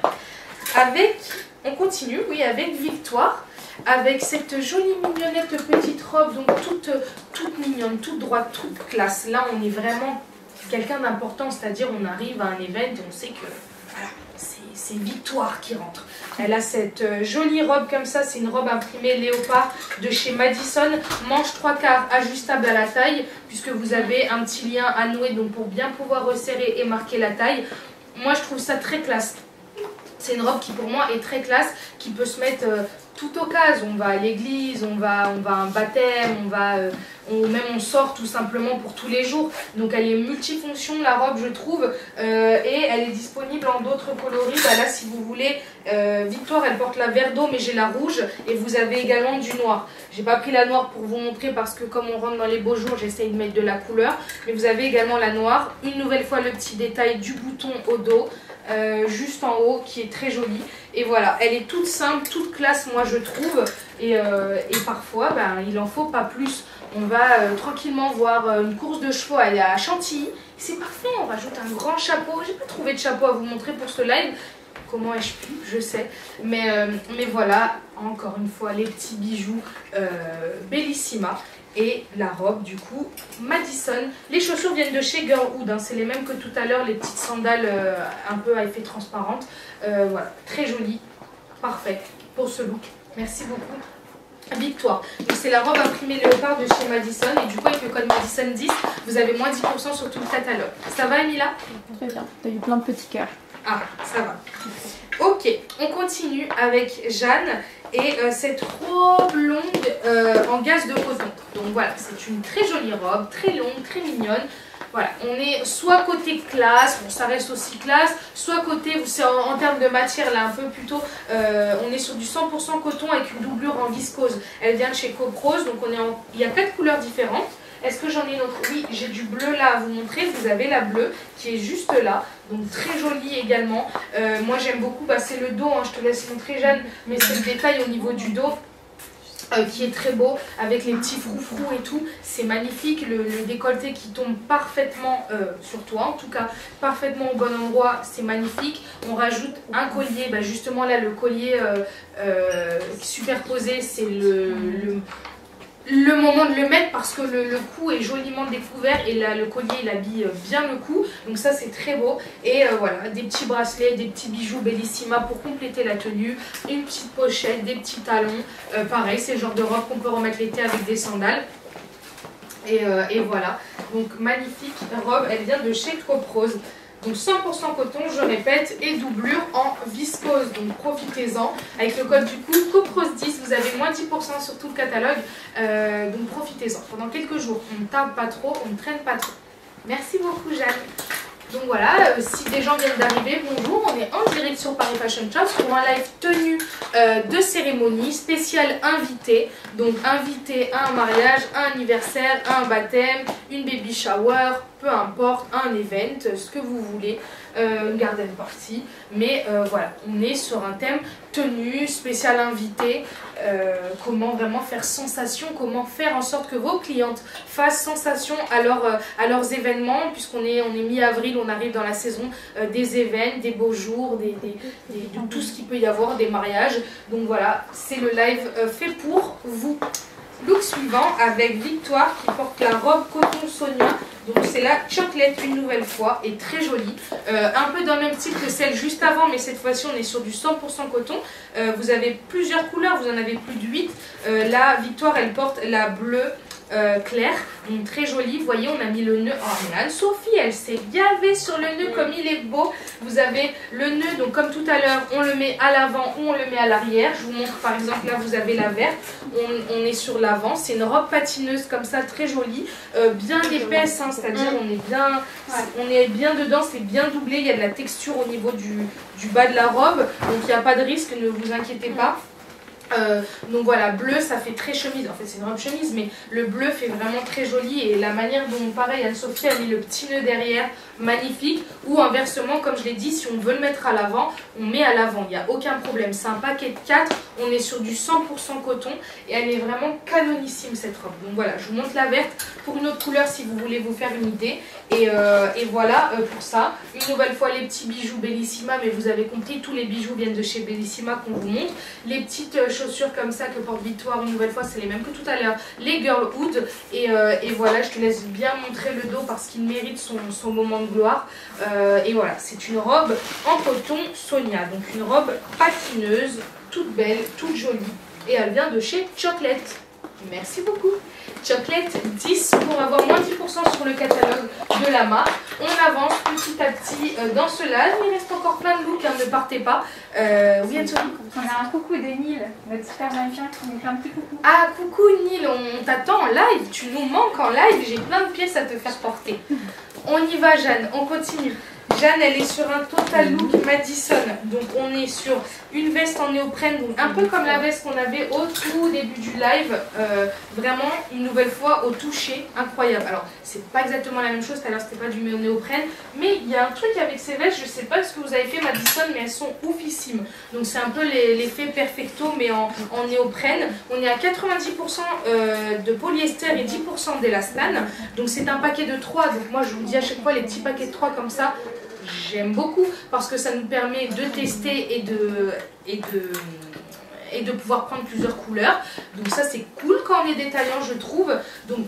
Avec, on continue, oui, avec Victoire. Avec cette jolie mignonnette petite robe, donc toute, toute mignonne, toute droite, toute classe. Là on est vraiment quelqu'un d'important, c'est-à-dire on arrive à un event et on sait que voilà, c'est Victoire qui rentre. Elle a cette euh, jolie robe comme ça, c'est une robe imprimée léopard de chez Madison, manche trois quarts ajustable à la taille, puisque vous avez un petit lien à nouer donc pour bien pouvoir resserrer et marquer la taille. Moi je trouve ça très classe. C'est une robe qui pour moi est très classe, qui peut se mettre euh, tout au cas. On va à l'église, on va, on va à un baptême, on va, euh, on, même on sort tout simplement pour tous les jours. Donc elle est multifonction la robe je trouve, euh, et elle est disponible en d'autres coloris. Bah, là si vous voulez, euh, Victoire elle porte la vert d'eau mais j'ai la rouge et vous avez également du noir. J'ai pas pris la noire pour vous montrer parce que comme on rentre dans les beaux jours j'essaye de mettre de la couleur. Mais vous avez également la noire. Une nouvelle fois le petit détail du bouton au dos. Euh, juste en haut qui est très jolie et voilà, elle est toute simple, toute classe moi je trouve et, euh, et parfois ben, il en faut pas plus. On va euh, tranquillement voir euh, une course de chevaux à Chantilly, c'est parfait, on rajoute un grand chapeau. J'ai pas trouvé de chapeau à vous montrer pour ce live, comment ai-je pu, je sais, mais, euh, mais voilà, encore une fois les petits bijoux euh, Bellissima. Et la robe du coup Madison. Les chaussures viennent de chez Girlhood, hein, c'est les mêmes que tout à l'heure, les petites sandales euh, un peu à effet transparente. Euh, voilà, très jolie, parfait pour ce look. Merci beaucoup Victoire. Donc c'est la robe imprimée léopard de chez Madison et du coup avec le code Madison dix, vous avez moins dix pour cent sur tout le catalogue. Ça va Emila? Très bien, t'as eu plein de petits cœurs. Ah, ça va. Ok, on continue avec Jeanne et euh, cette robe longue euh, en gaze de coton. Donc voilà, c'est une très jolie robe, très longue, très mignonne. Voilà, on est soit côté classe, bon ça reste aussi classe, soit côté, c'est en, en termes de matière là un peu plutôt, euh, on est sur du cent pour cent coton avec une doublure en viscose. Elle vient de chez Cope Rose, donc on est en, il y a quatre couleurs différentes. Est-ce que j'en ai une autre? Oui, j'ai du bleu là à vous montrer. Vous avez la bleue qui est juste là. Donc très jolie également. Euh, moi j'aime beaucoup, bah, c'est le dos, hein, je te laisse montrer Jeanne. Mais c'est le détail au niveau du dos euh, qui est très beau. Avec les petits froufrous et tout. C'est magnifique. Le, le décolleté qui tombe parfaitement euh, sur toi. En tout cas, parfaitement au bon endroit. C'est magnifique. On rajoute un collier. Bah, justement là, le collier euh, euh, superposé, c'est le... le le moment de le mettre parce que le, le cou est joliment découvert et là, le collier il habille bien le cou, donc ça c'est très beau. Et euh, voilà, des petits bracelets, des petits bijoux Bellissima pour compléter la tenue, une petite pochette, des petits talons, euh, pareil c'est le genre de robe qu'on peut remettre l'été avec des sandales. Et, euh, et voilà, donc magnifique robe, elle vient de chez Cope Rose. Donc cent pour cent coton, je répète, et doublure en viscose. Donc profitez-en. Avec le code du coup, COPROS dix, vous avez moins dix pour cent sur tout le catalogue. Euh, donc profitez-en. Pendant quelques jours, on ne tarde pas trop, on ne traîne pas trop. Merci beaucoup Jeanne. Donc voilà, euh, si des gens viennent d'arriver, bonjour, on est en direct sur Paris Fashion Shops pour un live tenue euh, de cérémonie, spécial invité. Donc invité à un mariage, un anniversaire, un baptême, une baby shower, peu importe, un event, ce que vous voulez, euh, une garden party. Mais euh, voilà, on est sur un thème tenue, spécial invité, euh, comment vraiment faire sensation, comment faire en sorte que vos clientes fassent sensation à, leur, euh, à leurs événements, puisqu'on est, on est mi-avril, on arrive dans la saison euh, des événements, des beaux jours, des, des, des, de tout ce qu'il peut y avoir, des mariages. Donc voilà, c'est le live euh, fait pour vous. Look suivant avec Victoire qui porte la robe coton Sonia. Donc c'est la chocolate une nouvelle fois et très jolie. Euh, un peu dans le même style que celle juste avant, mais cette fois-ci on est sur du cent pour cent coton. Euh, vous avez plusieurs couleurs, vous en avez plus de huit. Euh, là, Victoire elle porte la bleue euh, claire, donc très jolie. Vous voyez, on a mis le nœud. Oh, mais Anne-Sophie, elle s'est gavée sur le nœud comme il est beau. Vous avez le nœud, donc comme tout à l'heure, on le met à l'avant ou on le met à l'arrière. Je vous montre par exemple, là vous avez la verte. On, on est sur l'avant. C'est une robe patineuse comme ça, très jolie, euh, bien épaisse, hein, c'est-à-dire on est bien, on est bien dedans, c'est bien doublé. Il y a de la texture au niveau du, du bas de la robe, donc il n'y a pas de risque, ne vous inquiétez pas. Euh, donc voilà, bleu ça fait très chemise, en fait c'est une robe chemise mais le bleu fait vraiment très joli et la manière dont pareil Anne-Sophie a mis le petit nœud derrière, magnifique, ou inversement comme je l'ai dit, si on veut le mettre à l'avant, on met à l'avant, il n'y a aucun problème. C'est un paquet de quatre, on est sur du cent pour cent coton et elle est vraiment canonissime cette robe. Donc voilà, je vous montre la verte pour une autre couleur si vous voulez vous faire une idée. Et, euh, et voilà euh, pour ça. Une nouvelle fois les petits bijoux Bellissima, mais vous avez compris, tous les bijoux viennent de chez Bellissima qu'on vous montre. Les petites euh, chaussures comme ça que porte Victoire, une nouvelle fois c'est les mêmes que tout à l'heure, les Girl Hood. Et, euh, et voilà, je te laisse bien montrer le dos parce qu'il mérite son, son moment de gloire. Euh, et voilà, c'est une robe en coton Sonia, donc une robe patineuse, toute belle, toute jolie. Et elle vient de chez Chocolate. Merci beaucoup. Chocolate dix pour avoir moins dix pour cent sur le catalogue de la marque. On avance petit à petit euh, dans ce live. Il reste encore plein de looks, hein, ne partez pas. Euh, oui, Anthony. On a un coucou de Nil, notre super mannequin qui nous fait un petit coucou. Ah, coucou Nil, on t'attend en live. Tu nous manques en live. J'ai plein de pièces à te faire porter. On y va, Jeanne, on continue. Jeanne, elle est sur un total look Madison. Donc on est sur une veste en néoprène, donc un peu comme la veste qu'on avait au tout début du live. Euh, vraiment, une nouvelle fois, au toucher, incroyable. Alors, c'est pas exactement la même chose, tout à l'heure c'était pas du néoprène, mais il y a un truc avec ces vestes, je sais pas ce que vous avez fait Madison, mais elles sont oufissimes. Donc c'est un peu l'effet perfecto, mais en, en néoprène. On est à quatre-vingt-dix pour cent euh, de polyester et dix pour cent d'élastane. Donc c'est un paquet de trois, donc moi je vous dis à chaque fois, les petits paquets de trois comme ça, j'aime beaucoup parce que ça nous permet de tester et de, et de, et de pouvoir prendre plusieurs couleurs. Donc ça c'est cool quand on est détaillant, je trouve. Donc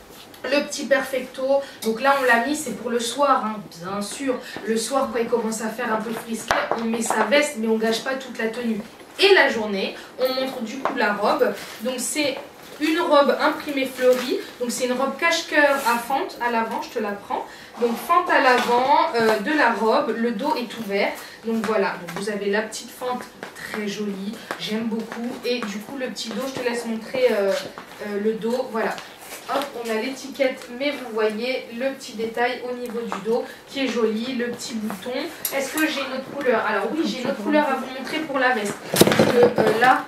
le petit perfecto, donc là on l'a mis, c'est pour le soir, hein, bien sûr. Le soir quand il commence à faire un peu frisquet, on met sa veste mais on gâche pas toute la tenue. Et la journée, on montre du coup la robe. Donc c'est une robe imprimée fleurie, donc c'est une robe cache-cœur à fente à l'avant, je te la prends. Donc fente à l'avant euh, de la robe, le dos est ouvert. Donc voilà, donc vous avez la petite fente très jolie, j'aime beaucoup. Et du coup le petit dos, je te laisse montrer euh, euh, le dos, voilà. Hop, on a l'étiquette, mais vous voyez le petit détail au niveau du dos qui est joli, le petit bouton. Est-ce que j'ai une autre couleur? Alors oui, j'ai une autre couleur à vous montrer pour la veste. Parce que euh, là,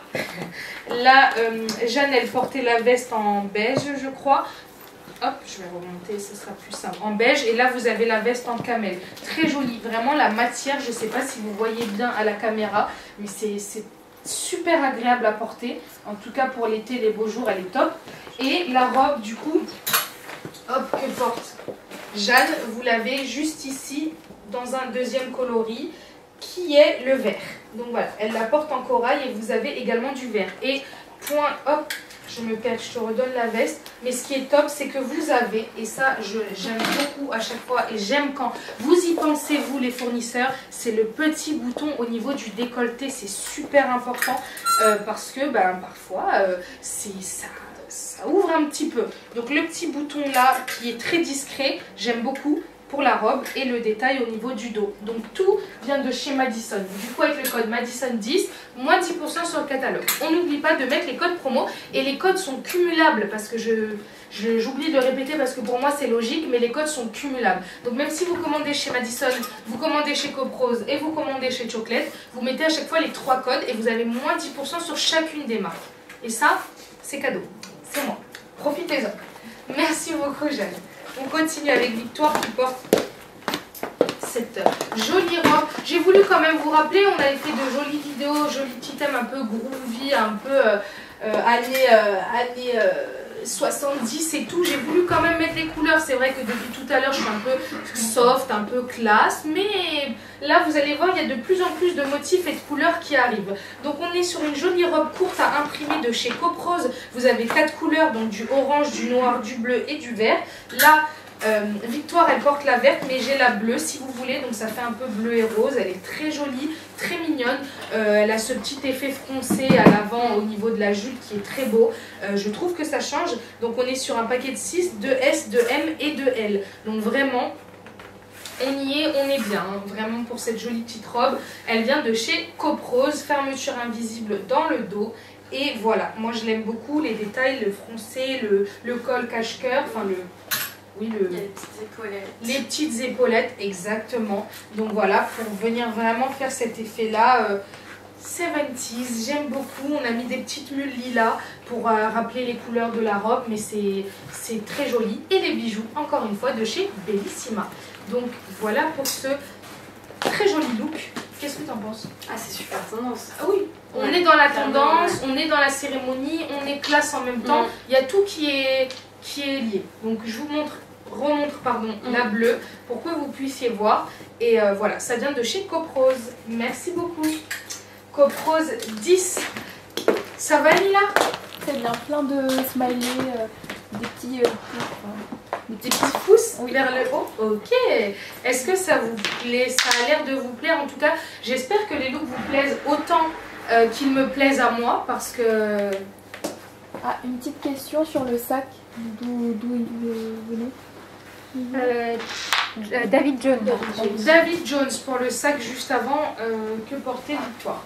là euh, Jeanne, elle portait la veste en beige, je crois. Hop, je vais remonter, ce sera plus simple. En beige, et là vous avez la veste en camel. Très jolie, vraiment la matière, je ne sais pas si vous voyez bien à la caméra, mais c'est super agréable à porter. En tout cas pour l'été, les beaux jours, elle est top. Et la robe, du coup, hop, que porte Jeanne, vous l'avez juste ici, dans un deuxième coloris, qui est le vert. Donc voilà, elle la porte en corail et vous avez également du vert. Et point, hop, je me perds, je te redonne la veste. Mais ce qui est top, c'est que vous avez, et ça j'aime beaucoup à chaque fois, et j'aime quand vous y pensez, vous les fournisseurs, c'est le petit bouton au niveau du décolleté. C'est super important euh, parce que ben, parfois, euh, c'est ça... ça ouvre un petit peu. Donc le petit bouton là qui est très discret, j'aime beaucoup. pour la robe et le détail au niveau du dos. Donc tout vient de chez Madison. Du coup avec le code Madison dix, moins dix pour cent sur le catalogue. On n'oublie pas de mettre les codes promo et les codes sont cumulables parce que je... j'oublie de répéter parce que pour moi c'est logique, mais les codes sont cumulables. Donc même si vous commandez chez Madison, vous commandez chez Coprose et vous commandez chez Chocolate, vous mettez à chaque fois les trois codes et vous avez moins dix pour cent sur chacune des marques. Et ça, c'est cadeau. C'est moi. Profitez-en. Merci beaucoup, Jeanne. On continue avec Victoire qui porte cette jolie robe. J'ai voulu quand même vous rappeler, on avait fait de jolies vidéos, jolis petits thèmes un peu groovy, un peu euh, euh, années... Euh, années euh, soixante-dix et tout. J'ai voulu quand même mettre les couleurs. C'est vrai que depuis tout à l'heure je suis un peu soft, un peu classe, mais là vous allez voir il y a de plus en plus de motifs et de couleurs qui arrivent. Donc on est sur une jolie robe courte à imprimer de chez Coprose. Vous avez quatre couleurs, donc du orange, du noir, du bleu et du vert. Là Euh, Victoire elle porte la verte, mais j'ai la bleue si vous voulez, donc ça fait un peu bleu et rose. Elle est très jolie, très mignonne. Euh, elle a ce petit effet froncé à l'avant au niveau de la jupe qui est très beau. Euh, je trouve que ça change. Donc on est sur un paquet de six, de S, de M et de L. Donc vraiment on y est, on est bien, hein, vraiment pour cette jolie petite robe. Elle vient de chez Coprose, fermeture invisible dans le dos. Et voilà, moi je l'aime beaucoup, les détails, le froncé, le, le col cache-cœur, enfin le... Oui, le... les petites épaulettes. Les petites épaulettes, exactement. Donc voilà, pour venir vraiment faire cet effet-là, euh, soixante-dix, j'aime beaucoup. On a mis des petites mules lilas pour euh, rappeler les couleurs de la robe, mais c'est très joli. Et les bijoux, encore une fois, de chez Bellissima. Donc voilà pour ce très joli look. Qu'est-ce que tu en penses? Ah, c'est super tendance. Ah oui, on ouais, est dans la tendance, ouais. On est dans la cérémonie, on est classe en même temps. Il mmh. y a tout qui est, qui est lié. Donc je vous montre... remontre pardon mmh. la bleue pour que vous puissiez voir et euh, voilà, ça vient de chez Coprose. Merci beaucoup. Coprose dix, ça va Mila? Très bien, plein de smileys, euh, des petits euh, euh, des petits pouces oui. vers le haut. Ok, est-ce que ça vous plaît? Ça a l'air de vous plaire en tout cas. J'espère que les looks vous plaisent autant euh, qu'ils me plaisent à moi parce que... Ah, une petite question sur le sac, d'où il venait? Euh, David Jones. David, David Jones pour le sac juste avant euh, que portait Victoire.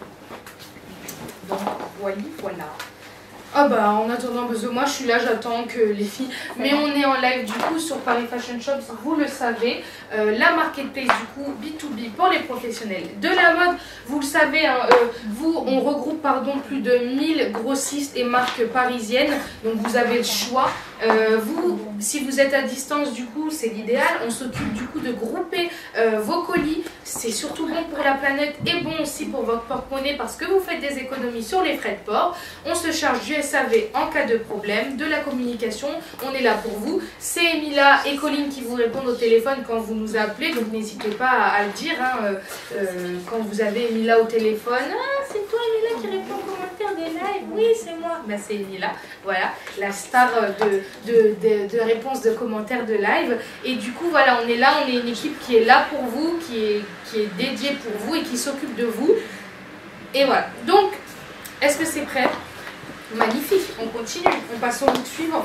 Donc voilà, voilà. Ah bah en attendant, parce que moi je suis là, j'attends que les filles... Mais on est en live du coup sur Paris Fashion Shops, vous le savez. Euh, la marketplace du coup, B deux B pour les professionnels de la mode. Vous le savez, hein, euh, vous, on regroupe pardon plus de mille grossistes et marques parisiennes. Donc vous avez le choix. Euh, vous, si vous êtes à distance du coup, c'est l'idéal. On s'occupe du coup de grouper euh, vos colis. C'est surtout bon pour la planète et bon aussi pour votre porte-monnaie parce que vous faites des économies sur les frais de port. On se charge du S A V en cas de problème, de la communication. On est là pour vous. C'est Emilia et Colline qui vous répondent au téléphone quand vous nous appelez. Donc n'hésitez pas à, à le dire hein, euh, euh, quand vous avez Emilia au téléphone. Ah, c'est toi Emilia qui répond aux commentaires des lives. Oui, c'est moi. Bah, c'est Emilia. Voilà, la star de... De, de, de réponses de commentaires de live et du coup voilà on est là, on est une équipe qui est là pour vous, qui est, qui est dédiée pour vous et qui s'occupe de vous et voilà. Donc est-ce que c'est prêt? Magnifique, on continue, on passe au look suivant.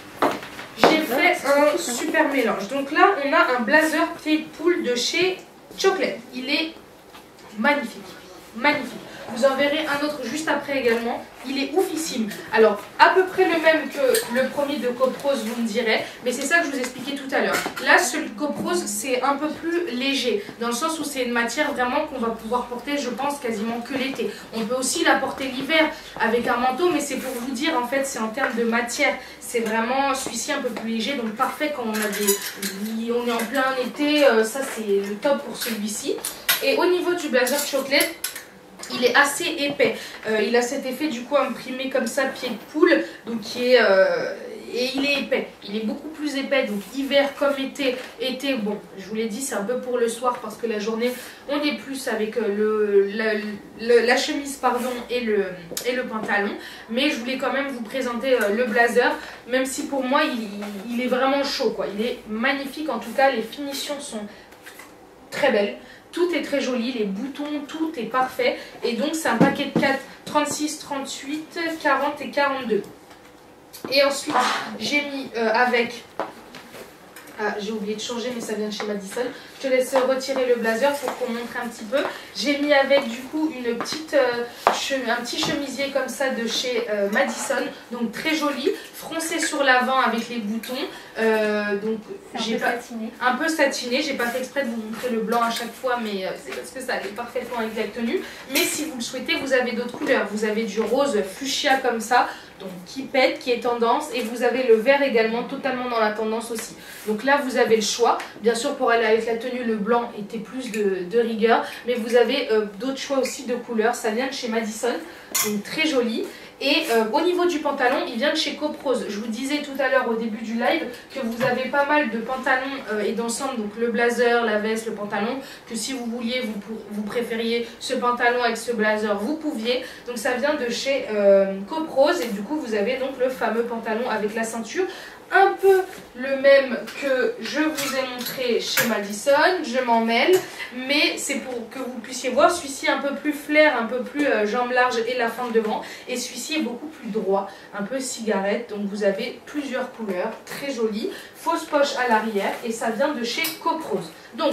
J'ai fait un super mélange. Donc là on a un blazer pied de poule de chez Chocolate. Il est magnifique, magnifique. Vous en verrez un autre juste après également. Il est oufissime. Alors, à peu près le même que le premier de Coprose, vous me direz. Mais c'est ça que je vous expliquais tout à l'heure. Là, celui de Coprose, c'est un peu plus léger. Dans le sens où c'est une matière vraiment qu'on va pouvoir porter, je pense, quasiment que l'été. On peut aussi la porter l'hiver avec un manteau. Mais c'est pour vous dire, en fait, c'est en termes de matière. C'est vraiment celui-ci un peu plus léger. Donc, parfait quand on a des... on est en plein été. Ça, c'est le top pour celui-ci. Et au niveau du blazer Chocolate, il est assez épais, euh, il a cet effet du coup imprimé comme ça, pied de poule, donc qui est, euh, et il est épais, il est beaucoup plus épais, donc hiver comme été, été, bon, je vous l'ai dit, c'est un peu pour le soir parce que la journée, on est plus avec le, la, le, la chemise pardon, et, le, et le pantalon, mais je voulais quand même vous présenter euh, le blazer, même si pour moi, il, il est vraiment chaud, quoi. Il est magnifique, en tout cas, les finitions sont très belles. Tout est très joli, les boutons, tout est parfait. Et donc, c'est un paquet de quatre, trente-six, trente-huit, quarante et quarante-deux. Et ensuite, j'ai mis euh, avec Ah, j'ai oublié de changer, mais ça vient de chez Madison. Je te laisse retirer le blazer pour qu'on montre un petit peu. J'ai mis avec du coup une petite, euh, un petit chemisier comme ça de chez euh, Madison. Donc très joli, froncé sur l'avant avec les boutons. Euh, donc j'ai pas satiné. Un peu satiné. J'ai pas fait exprès de vous montrer le blanc à chaque fois, mais euh, c'est parce que ça allait parfaitement avec la tenue. Mais si vous le souhaitez, vous avez d'autres couleurs. Vous avez du rose fuchsia comme ça, donc qui pète, qui est tendance, et vous avez le vert également totalement dans la tendance aussi. Donc là vous avez le choix, bien sûr pour aller avec la tenue le blanc était plus de, de rigueur, mais vous avez euh, d'autres choix aussi de couleurs, ça vient de chez Madison, donc très joli. Et euh, au niveau du pantalon, il vient de chez Coprose. Je vous disais tout à l'heure au début du live que vous avez pas mal de pantalons euh, et d'ensemble, donc le blazer, la veste, le pantalon, que si vous vouliez, vous, vous préfériez ce pantalon avec ce blazer, vous pouviez. Donc ça vient de chez euh, Coprose et du coup vous avez donc le fameux pantalon avec la ceinture. Un peu le même que je vous ai montré chez Madison, je m'en mêle, mais c'est pour que vous puissiez voir, celui-ci un peu plus flair, un peu plus euh, jambes larges et la fin devant, et celui-ci est beaucoup plus droit, un peu cigarette, donc vous avez plusieurs couleurs, très jolies, fausse poche à l'arrière, et ça vient de chez Coprose. Donc,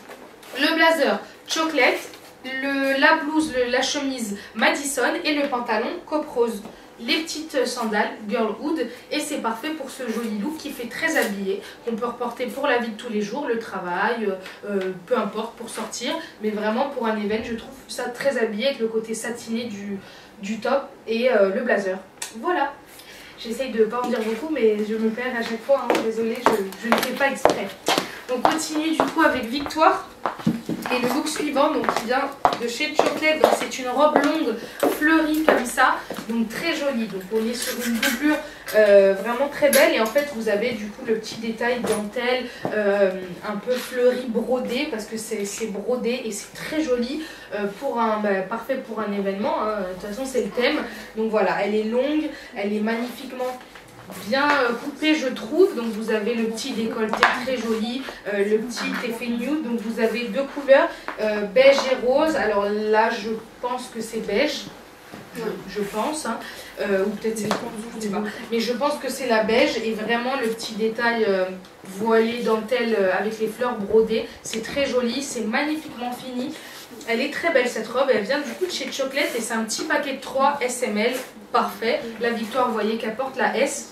le blazer chocolate, le, la blouse, le, la chemise Madison et le pantalon Coprose. Les petites sandales Girlhood et c'est parfait pour ce joli look qui fait très habillé, qu'on peut reporter pour la vie de tous les jours, le travail, euh, peu importe pour sortir, mais vraiment pour un event je trouve ça très habillé avec le côté satiné du, du top et euh, le blazer. Voilà, j'essaye de ne pas en dire beaucoup mais je me perds à chaque fois, hein. Désolée, je, je ne fais pas exprès. On continue du coup avec Victoire. Et le look suivant, donc qui vient de chez Chocolate, donc c'est une robe longue fleurie comme ça, donc très jolie. Donc on est sur une doublure euh, vraiment très belle et en fait vous avez du coup le petit détail dentelle euh, un peu fleuri brodé parce que c'est brodé et c'est très joli euh, pour un bah, parfait pour un événement. Hein. De toute façon c'est le thème. Donc voilà, elle est longue, elle est magnifiquement bien coupé je trouve, donc vous avez le petit décolleté très joli, euh, le petit effet nude, donc vous avez deux couleurs, euh, beige et rose. Alors là je pense que c'est beige, je, je pense, hein. euh, ou peut-être c'est je sais pas, mais je pense que c'est la beige et vraiment le petit détail euh, voilé dentelle euh, avec les fleurs brodées, c'est très joli, c'est magnifiquement fini. Elle est très belle cette robe, elle vient du coup de chez Chocolate et c'est un petit paquet de trois S M L, parfait. La Victoire, vous voyez qu'elle porte la S.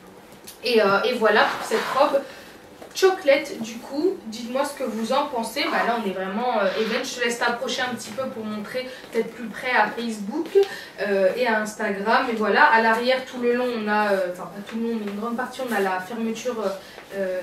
Et, euh, et voilà pour cette robe Chocolate du coup. Dites-moi ce que vous en pensez. Bah là on est vraiment euh, event. Je te laisse t'approcher un petit peu pour montrer peut-être plus près à Facebook euh, et à Instagram. Et voilà, à l'arrière tout le long on a, euh, enfin pas tout le long mais une grande partie on a la fermeture euh,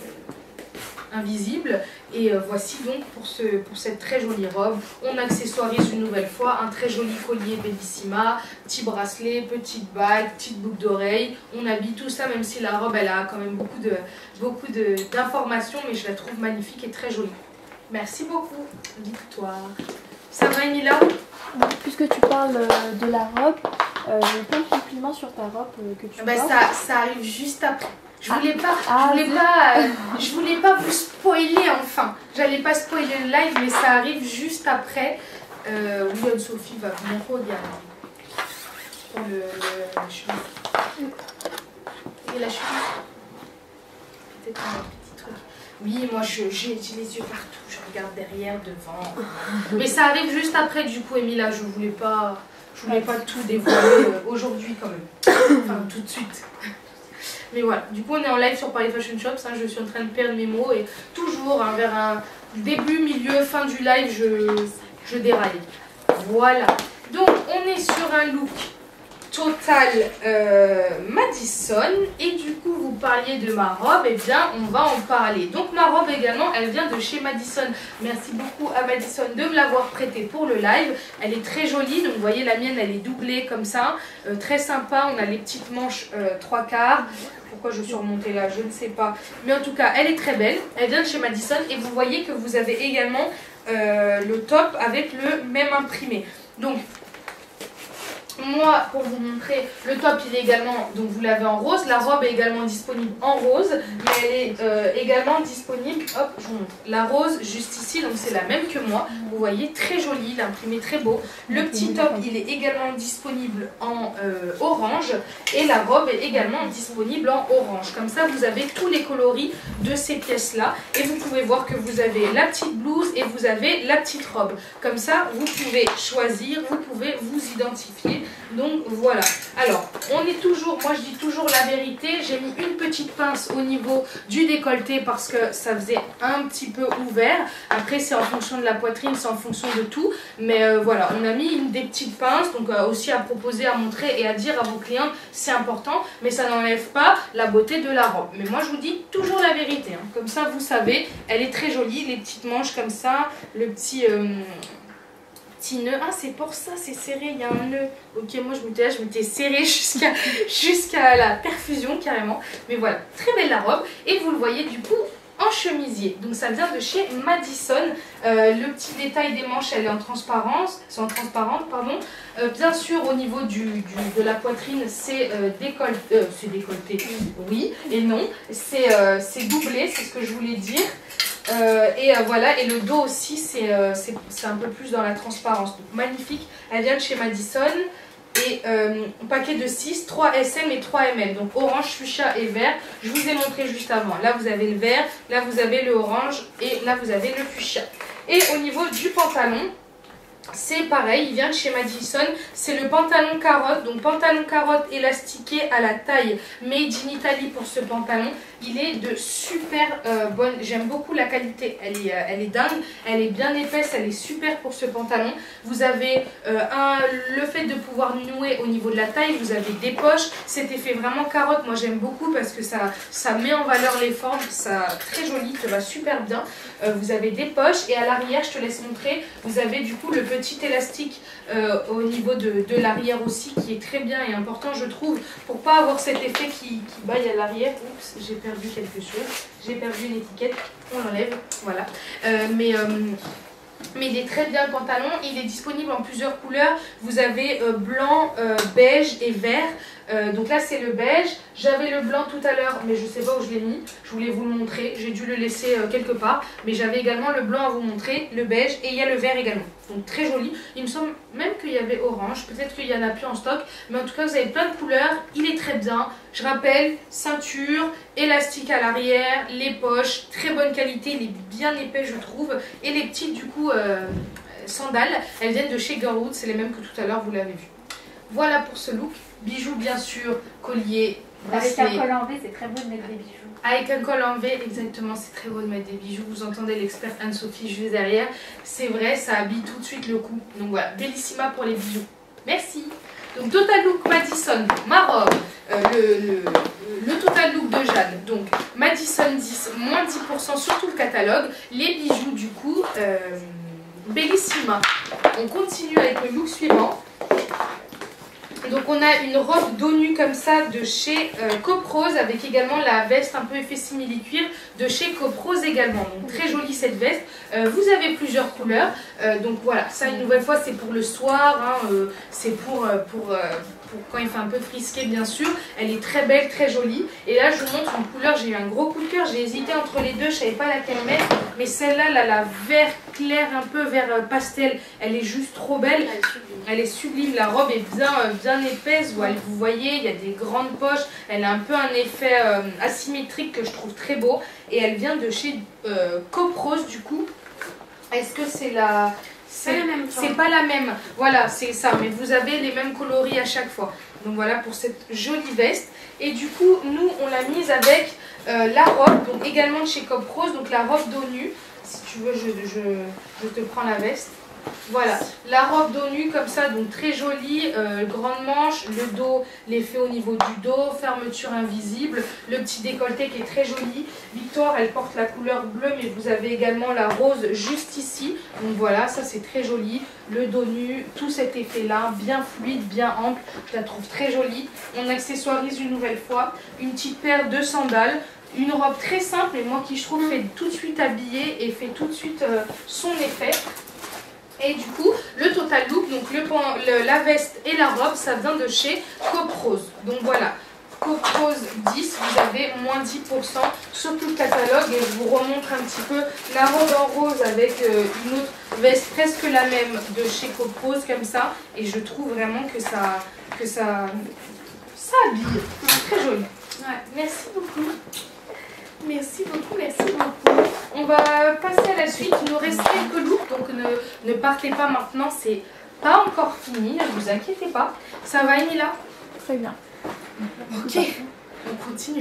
invisible. Et euh, voici donc pour, ce, pour cette très jolie robe. On accessoirise une nouvelle fois un très joli collier Bellissima, petit bracelet, petite bague, petite boucle d'oreille. On habille tout ça même si la robe elle a quand même beaucoup de beaucoup d'informations, mais je la trouve magnifique et très jolie. Merci beaucoup Victoire. Ça va Emila? Puisque tu parles de la robe, euh, j'ai plein de compliments sur ta robe euh, que tu bah, portes. ça, ça arrive juste après. Je voulais pas, ah, je voulais pas, euh, je voulais pas vous spoiler enfin. J'allais pas spoiler le live, mais ça arrive juste après. Euh, oui, Anne-Sophie va venir regarder pour le, le la chemise. Et la chemise. Peut-être un petit truc. Oui, moi j'ai les yeux partout. Je regarde derrière, devant. Mais ça arrive juste après. Du coup, Emila, je voulais pas, je voulais pas tout dévoiler euh, aujourd'hui quand même. Enfin, tout de suite. Mais voilà, du coup on est en live sur Paris Fashion Shops, hein, je suis en train de perdre mes mots et toujours hein, vers un début, milieu, fin du live, je, je déraille. Voilà, donc on est sur un look total euh, Madison et du coup vous parliez de ma robe, et eh bien on va en parler. Donc ma robe également, elle vient de chez Madison. Merci beaucoup à Madison de me l'avoir prêtée pour le live. Elle est très jolie, donc vous voyez la mienne elle est doublée comme ça, euh, très sympa. On a les petites manches euh, trois quarts. Pourquoi je suis remontée là, je ne sais pas. Mais en tout cas, elle est très belle. Elle vient de chez Madison et vous voyez que vous avez également euh, le top avec le même imprimé. Donc, moi, pour vous montrer, le top il est également, donc vous l'avez en rose, la robe est également disponible en rose, mais elle est euh, également disponible, hop, je vous montre, la rose juste ici, donc c'est la même que moi, vous voyez, très jolie, l'imprimé très beau. Le petit top, il est également disponible en euh, orange, et la robe est également disponible en orange. Comme ça, vous avez tous les coloris de ces pièces-là, et vous pouvez voir que vous avez la petite blouse et vous avez la petite robe. Comme ça, vous pouvez choisir, vous pouvez vous identifier. Donc voilà. Alors, on est toujours, moi je dis toujours la vérité, j'ai mis une petite pince au niveau du décolleté parce que ça faisait un petit peu ouvert. Après, c'est en fonction de la poitrine, c'est en fonction de tout. Mais euh, voilà, on a mis une des petites pinces, donc euh, aussi à proposer, à montrer et à dire à vos clients, c'est important, mais ça n'enlève pas la beauté de la robe. Mais moi je vous dis toujours la vérité, hein. Comme ça vous savez, elle est très jolie, les petites manches comme ça, le petit... Euh, petit nœud. Ah, c'est pour ça, c'est serré, il y a un nœud. Ok, moi je m'étais je m'étais serré jusqu'à jusqu'à la perfusion carrément. Mais voilà, très belle la robe. Et vous le voyez du coup en chemisier. Donc ça vient de chez Madison. Euh, le petit détail des manches, elle est en transparence, c'est en transparente, pardon. Euh, bien sûr, au niveau du, du, de la poitrine, c'est euh, décolleté, euh, c'est décolleté, oui et non. C'est euh, doublé, c'est ce que je voulais dire. Euh, et euh, voilà, et le dos aussi, c'est euh, un peu plus dans la transparence. Donc magnifique, elle vient de chez Madison. Et euh, paquet de six, trois S M et trois M L. Donc orange, fuchsia et vert. Je vous ai montré juste avant. Là vous avez le vert, là vous avez le orange et là vous avez le fuchsia. Et au niveau du pantalon, c'est pareil, il vient de chez Madison, c'est le pantalon carotte, donc pantalon carotte élastiqué à la taille made in Italy pour ce pantalon. Il est de super euh, bonne, j'aime beaucoup la qualité, elle est, euh, elle est dingue, elle est bien épaisse, elle est super pour ce pantalon. Vous avez euh, un, le fait de pouvoir nouer au niveau de la taille, vous avez des poches, cet effet vraiment carotte, moi j'aime beaucoup parce que ça, ça met en valeur les formes, ça très joli, ça va super bien. Euh, vous avez des poches et à l'arrière, je te laisse montrer, vous avez du coup le petit élastique euh, au niveau de, de l'arrière aussi qui est très bien et important je trouve pour pas avoir cet effet qui, qui baille à l'arrière. Oups, j'ai perdu quelque chose, j'ai perdu une étiquette, on l'enlève, voilà. Euh, mais... Euh, Mais il est très bien le pantalon, il est disponible en plusieurs couleurs. Vous avez euh, blanc, euh, beige et vert. Euh, donc là c'est le beige. J'avais le blanc tout à l'heure, mais je ne sais pas où je l'ai mis. Je voulais vous le montrer, j'ai dû le laisser euh, quelque part. Mais j'avais également le blanc à vous montrer, le beige et il y a le vert également. Donc très joli. Il me semble même qu'il y avait orange, peut-être qu'il y en a plus en stock. Mais en tout cas vous avez plein de couleurs, il est très bien. Je rappelle, ceinture, élastique à l'arrière, les poches, très bonne qualité, il est bien épais je trouve. Et les petites du coup euh, sandales, elles viennent de chez Girlwood, c'est les mêmes que tout à l'heure, vous l'avez vu. Voilà pour ce look. Bijoux bien sûr, collier, bracelet. Avec un col en V, c'est très beau de mettre des bijoux. Avec un col en V, exactement, c'est très beau de mettre des bijoux. Vous entendez l'expert Anne-Sophie juste derrière. C'est vrai, ça habille tout de suite le coup. Donc voilà, bellissima pour les bijoux. Merci. Donc Total Look Madison, ma robe, euh, le, le, le Total Look de Jeanne. Donc Madison dix, moins dix pour cent sur tout le catalogue. Les bijoux du coup, euh, bellissima. On continue avec le look suivant. Donc on a une robe dos nu comme ça de chez euh, Coprose avec également la veste un peu effet simili-cuir de chez Coprose également. Donc très jolie cette veste. Euh, vous avez plusieurs couleurs. Euh, donc voilà, ça une nouvelle fois c'est pour le soir. Hein, euh, c'est pour, euh, pour, euh, pour quand il fait un peu frisqué bien sûr. Elle est très belle, très jolie. Et là je vous montre une couleur, j'ai eu un gros coup de cœur. J'ai hésité entre les deux, je ne savais pas laquelle mettre. Mais celle-là, là, la vert clair un peu vert pastel, elle est juste trop belle. Elle est sublime, la robe est bien, bien épaisse, vous, vous voyez, il y a des grandes poches, elle a un peu un effet euh, asymétrique que je trouve très beau. Et elle vient de chez euh, Coprose du coup. Est-ce que c'est la... C'est pas la même, voilà, c'est ça, mais vous avez les mêmes coloris à chaque fois. Donc voilà pour cette jolie veste. Et du coup, nous, on l'a mise avec euh, la robe, donc également de chez Coprose, donc la robe dos nu. Si tu veux, je, je, je te prends la veste. Voilà, la robe dos nu comme ça, donc très jolie, euh, grande manche, le dos, l'effet au niveau du dos, fermeture invisible, le petit décolleté qui est très joli. Victoire, elle porte la couleur bleue, mais vous avez également la rose juste ici. Donc voilà, ça c'est très joli, le dos nu, tout cet effet-là, bien fluide, bien ample, je la trouve très jolie. On accessoirise une nouvelle fois, une petite paire de sandales. Une robe très simple, mais moi qui je trouve fait tout de suite habillée et fait tout de suite euh, son effet. Et du coup, le total look, donc le, le, la veste et la robe, ça vient de chez Coprose. Donc voilà, Coprose dix, vous avez moins dix pour cent sur tout le catalogue. Et je vous remontre un petit peu la robe en rose avec euh, une autre veste presque la même de chez Coprose, comme ça. Et je trouve vraiment que ça, que ça, ça habille. Très joli. Ouais, merci beaucoup. Merci beaucoup, merci beaucoup. On va passer à la suite. Il nous reste quelques looks, donc ne, ne partez pas maintenant. C'est pas encore fini, ne vous inquiétez pas. Ça va, Emila? Très bien. Ok, on continue.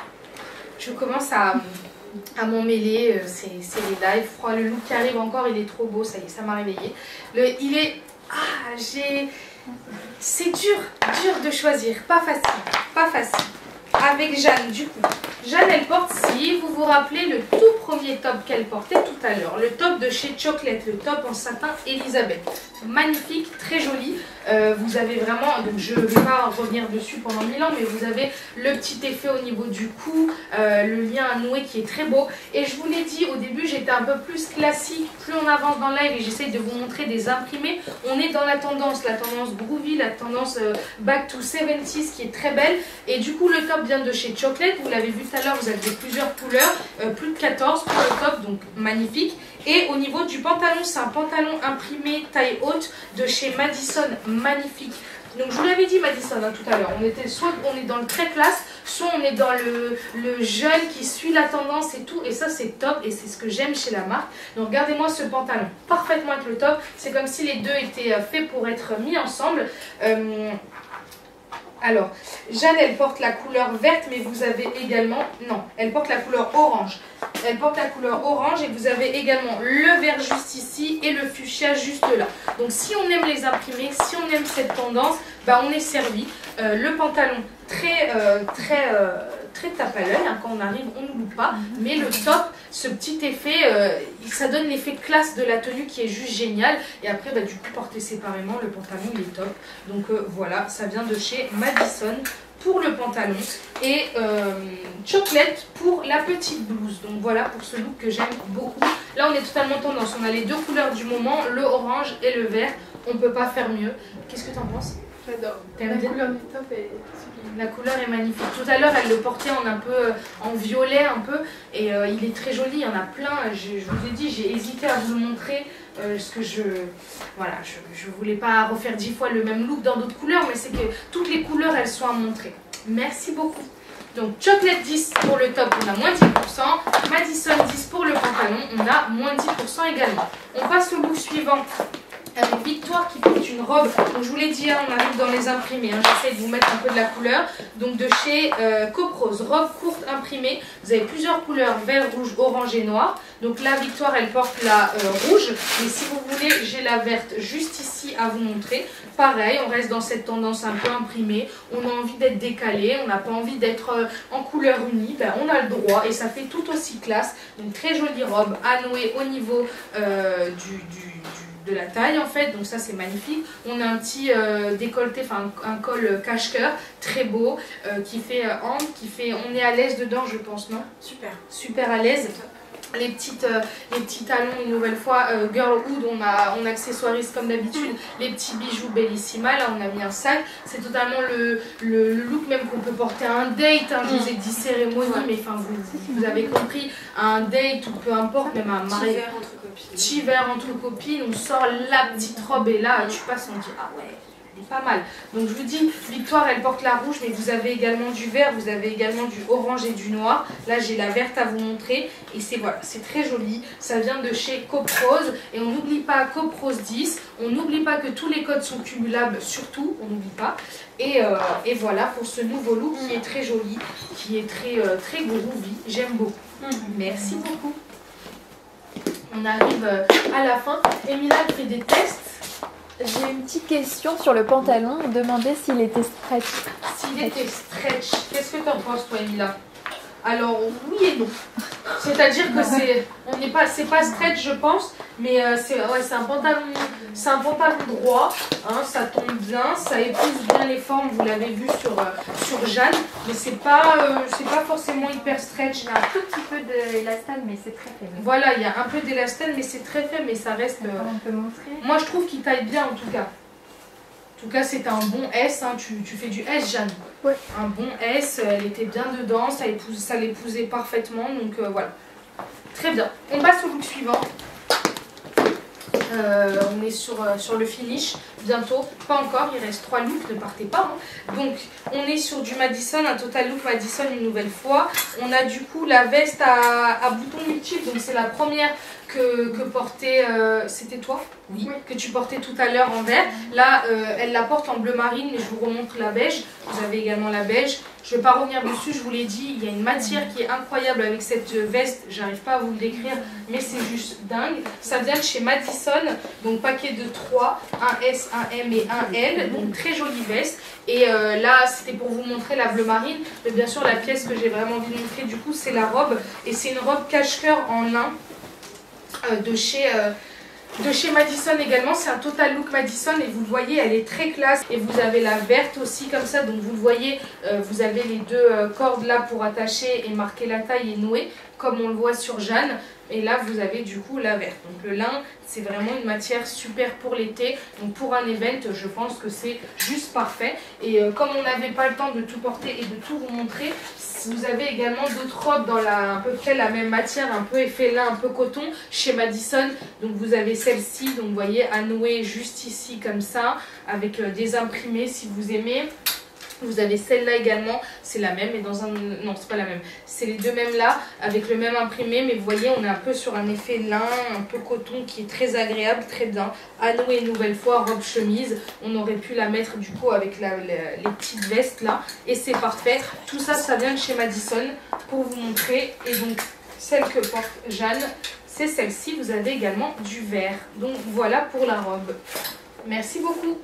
Je commence à, à m'en mêler. C'est les lives. Froid, le look qui arrive encore, il est trop beau. Ça y est, ça m'a réveillé. Le, il est. Ah, j'ai. C'est dur, dur de choisir. Pas facile, pas facile. Avec Jeanne, du coup. Jeanne, elle porte, si vous vous rappelez, le tout premier top qu'elle portait tout à l'heure. Le top de chez Chocolate, le top en satin Elisabeth. Magnifique, très joli. Euh, vous avez vraiment, donc je ne vais pas revenir dessus pendant mille ans, mais vous avez le petit effet au niveau du cou, euh, le lien à nouer qui est très beau. Et je vous l'ai dit, au début, j'étais un peu plus classique. Plus on avance dans le live et j'essaye de vous montrer des imprimés, on est dans la tendance, la tendance groovy, la tendance euh, back to soixante-dix qui est très belle. Et du coup, le top vient de chez Chocolate. Vous l'avez vu tout à l'heure, vous avez plusieurs couleurs, euh, plus de quatorze pour le top, donc magnifique. Et au niveau du pantalon, c'est un pantalon imprimé taille haute de chez Madison, magnifique. Donc je vous l'avais dit Madison hein, tout à l'heure, on était soit on est dans le très classe, soit on est dans le, le jeune qui suit la tendance et tout. Et ça c'est top et c'est ce que j'aime chez la marque. Donc regardez-moi ce pantalon, parfaitement avec le top. C'est comme si les deux étaient faits pour être mis ensemble. Euh, Alors, Jeanne, elle porte la couleur verte, mais vous avez également... Non, elle porte la couleur orange. Elle porte la couleur orange et vous avez également le vert juste ici et le fuchsia juste là. Donc, si on aime les imprimés, si on aime cette tendance, bah, on est servi. Euh, le pantalon, très, euh, très, euh, très tape à l'œil. Hein, quand on arrive, on ne loupe pas. Mais le top, ce petit effet, euh, ça donne l'effet classe de la tenue qui est juste génial. Et après, bah, du coup, porter séparément, le pantalon, il est top. Donc, euh, voilà, ça vient de chez Madison pour le pantalon et euh, Chocolate pour la petite blouse. Donc voilà pour ce look que j'aime beaucoup. Là on est totalement tendance, on a les deux couleurs du moment, le orange et le vert. On peut pas faire mieux. Qu'est-ce que tu en penses? J'adore. La couleur du top est sublime. La couleur est magnifique. Tout à l'heure elle le portait en un peu en violet un peu et euh, il est très joli, il y en a plein. Je, je vous ai dit, j'ai hésité à vous le montrer. Euh, parce que je voilà, je, je voulais pas refaire dix fois le même look dans d'autres couleurs, mais c'est que toutes les couleurs elles sont à montrer. Merci beaucoup. Donc Chocolate dix pour le top, on a moins dix pour cent. Madison dix pour le pantalon, on a moins dix pour cent également. On passe au look suivant avec Victoire qui porte une robe. Donc je vous l'ai dit, hein, on arrive dans les imprimés. Hein, j'essaie de vous mettre un peu de la couleur. Donc de chez euh, Coprose, robe courte imprimée. Vous avez plusieurs couleurs, vert, rouge, orange et noir. Donc là, Victoire, elle porte la euh, rouge. Mais si vous voulez, j'ai la verte juste ici à vous montrer. Pareil, on reste dans cette tendance un peu imprimée. On a envie d'être décalé, on n'a pas envie d'être euh, en couleur unie. Ben, on a le droit et ça fait tout aussi classe. Donc très jolie robe à nouer au niveau euh, du... du, du de la taille en fait, donc ça c'est magnifique. On a un petit euh, décolleté, enfin un, un col cache-cœur très beau euh, qui fait euh, ample, qui fait, on est à l'aise dedans je pense, non? Super, super à l'aise. Les petites, euh, les petits talons une nouvelle fois, euh, Girlhood, on, a, on accessoirise comme d'habitude les petits bijoux Bellissima, là on a mis un sac, c'est totalement le, le, le look même qu'on peut porter à un date, hein. Je vous ai dit cérémonie, ouais. Mais enfin vous, vous avez compris, à un date ou peu importe, même un mariage, petit verre entre copines, on sort la petite robe et là tu passes, on dit ah ouais. Pas mal. Donc je vous dis, Victoire elle porte la rouge, mais vous avez également du vert, vous avez également du orange et du noir. Là j'ai la verte à vous montrer et c'est voilà, c'est très joli. Ça vient de chez Coprose et on n'oublie pas Coprose dix. On n'oublie pas que tous les codes sont cumulables, surtout, on n'oublie pas. Et, euh, et voilà pour ce nouveau look qui est très joli, qui est très, euh, très groovy. J'aime beaucoup. Merci beaucoup. On arrive à la fin. Emila fait des tests. J'ai une petite question sur le pantalon. On demandait s'il était stretch. S'il était stretch, qu'est-ce que tu en penses toi, Emila? Alors, oui et non. C'est-à-dire que c'est, on n'est pas, c'est pas stretch je pense, mais euh, c'est, ouais, c'est un pantalon, c'est un pantalon droit, hein, ça tombe bien, ça épouse bien les formes, vous l'avez vu sur euh, sur Jeanne, mais c'est pas, euh, c'est pas forcément hyper stretch. Il y a un tout petit peu d'élastane, mais c'est très faible. Voilà, il y a un peu d'élastane, mais c'est très faible, mais ça reste. Euh, on peut montrer. Moi, je trouve qu'il taille bien en tout cas. En tout cas, c'est un bon S, hein. tu, tu fais du S, Jeanne. Ouais. Un bon S, elle était bien dedans, ça, épouse, ça l'épousait parfaitement, donc euh, voilà. Très bien. On passe au look suivant. Euh, on est sur, euh, sur le finish, bientôt, pas encore, il reste trois looks, ne partez pas. Hein. Donc, on est sur du Madison, un total look Madison une nouvelle fois. On a du coup la veste à, à boutons multiples, donc c'est la première que, que portait, euh, c'était toi oui. oui. Que tu portais tout à l'heure en vert. Là, euh, elle la porte en bleu marine, mais je vous remontre la beige. Vous avez également la beige. Je ne vais pas revenir dessus, je vous l'ai dit, il y a une matière qui est incroyable avec cette veste. J'arrive pas à vous le décrire, mais c'est juste dingue. Ça vient de chez Madison, donc paquet de trois, un S, un M et un L. Donc très jolie veste. Et euh, là, c'était pour vous montrer la bleu marine. Mais bien sûr, la pièce que j'ai vraiment envie de montrer, du coup, c'est la robe. Et c'est une robe cache-cœur en lin euh, de chez... Euh, De chez Madison également, c'est un total look Madison et vous le voyez, elle est très classe. Et vous avez la verte aussi comme ça, donc vous le voyez, euh, vous avez les deux euh, cordes là pour attacher et marquer la taille et nouer, comme on le voit sur Jeanne. Et là, vous avez du coup la verte. Donc le lin, c'est vraiment une matière super pour l'été. Donc pour un event, je pense que c'est juste parfait. Et euh, comme on n'avait pas le temps de tout porter et de tout vous montrer, vous avez également d'autres robes dans la, à peu près la même matière, un peu effet lin, un peu coton, chez Madison. Donc vous avez celle-ci, donc vous voyez, à nouer juste ici comme ça, avec euh, des imprimés si vous aimez. Vous avez celle-là également, c'est la même, mais dans un... Non, c'est pas la même. C'est les deux mêmes là, avec le même imprimé, mais vous voyez, on est un peu sur un effet lin, un peu coton, qui est très agréable, très bien. À nouer une nouvelle fois, robe chemise. On aurait pu la mettre du coup avec la, la, les petites vestes là, et c'est parfait. Tout ça, ça vient de chez Madison, pour vous montrer. Et donc, celle que porte Jeanne, c'est celle-ci. Vous avez également du vert. Donc voilà pour la robe. Merci beaucoup.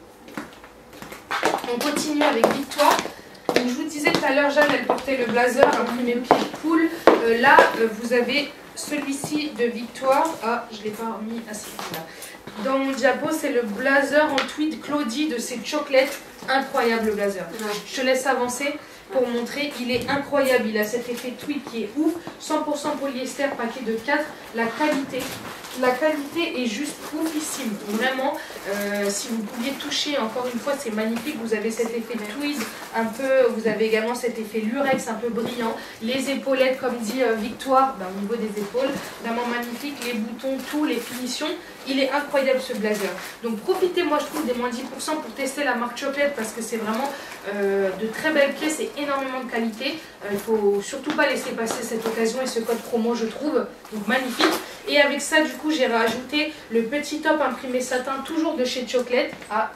On continue avec Victoire. Donc, je vous disais tout à l'heure, Jeanne, elle portait le blazer imprimé pied de poule. Euh, là, euh, vous avez celui-ci de Victoire. Ah, je ne l'ai pas remis. Ah, si, là. Dans mon diapo, c'est le blazer en tweed Claudie de ces chocolates. Incroyable blazer. Ouais. Je te laisse avancer pour montrer. Il est incroyable. Il a cet effet tweed qui est ouf. cent pour cent polyester, paquet de quatre. La qualité. La qualité est juste oufissime, vraiment. Euh, si vous pouviez toucher, encore une fois, c'est magnifique. Vous avez cet effet tweed, un peu. Vous avez également cet effet lurex, un peu brillant. Les épaulettes, comme dit euh, Victoire, ben, au niveau des épaules, vraiment magnifique. Les boutons, tout, les finitions. Il est incroyable ce blazer. Donc profitez, moi je trouve, des moins dix pour cent pour tester la marque Chocolate parce que c'est vraiment euh, de très belles pièces et énormément de qualité. Il euh, ne faut surtout pas laisser passer cette occasion et ce code promo, je trouve. Donc magnifique. Et avec ça, du coup, j'ai rajouté le petit top imprimé satin, toujours de chez Chocolate. Ah,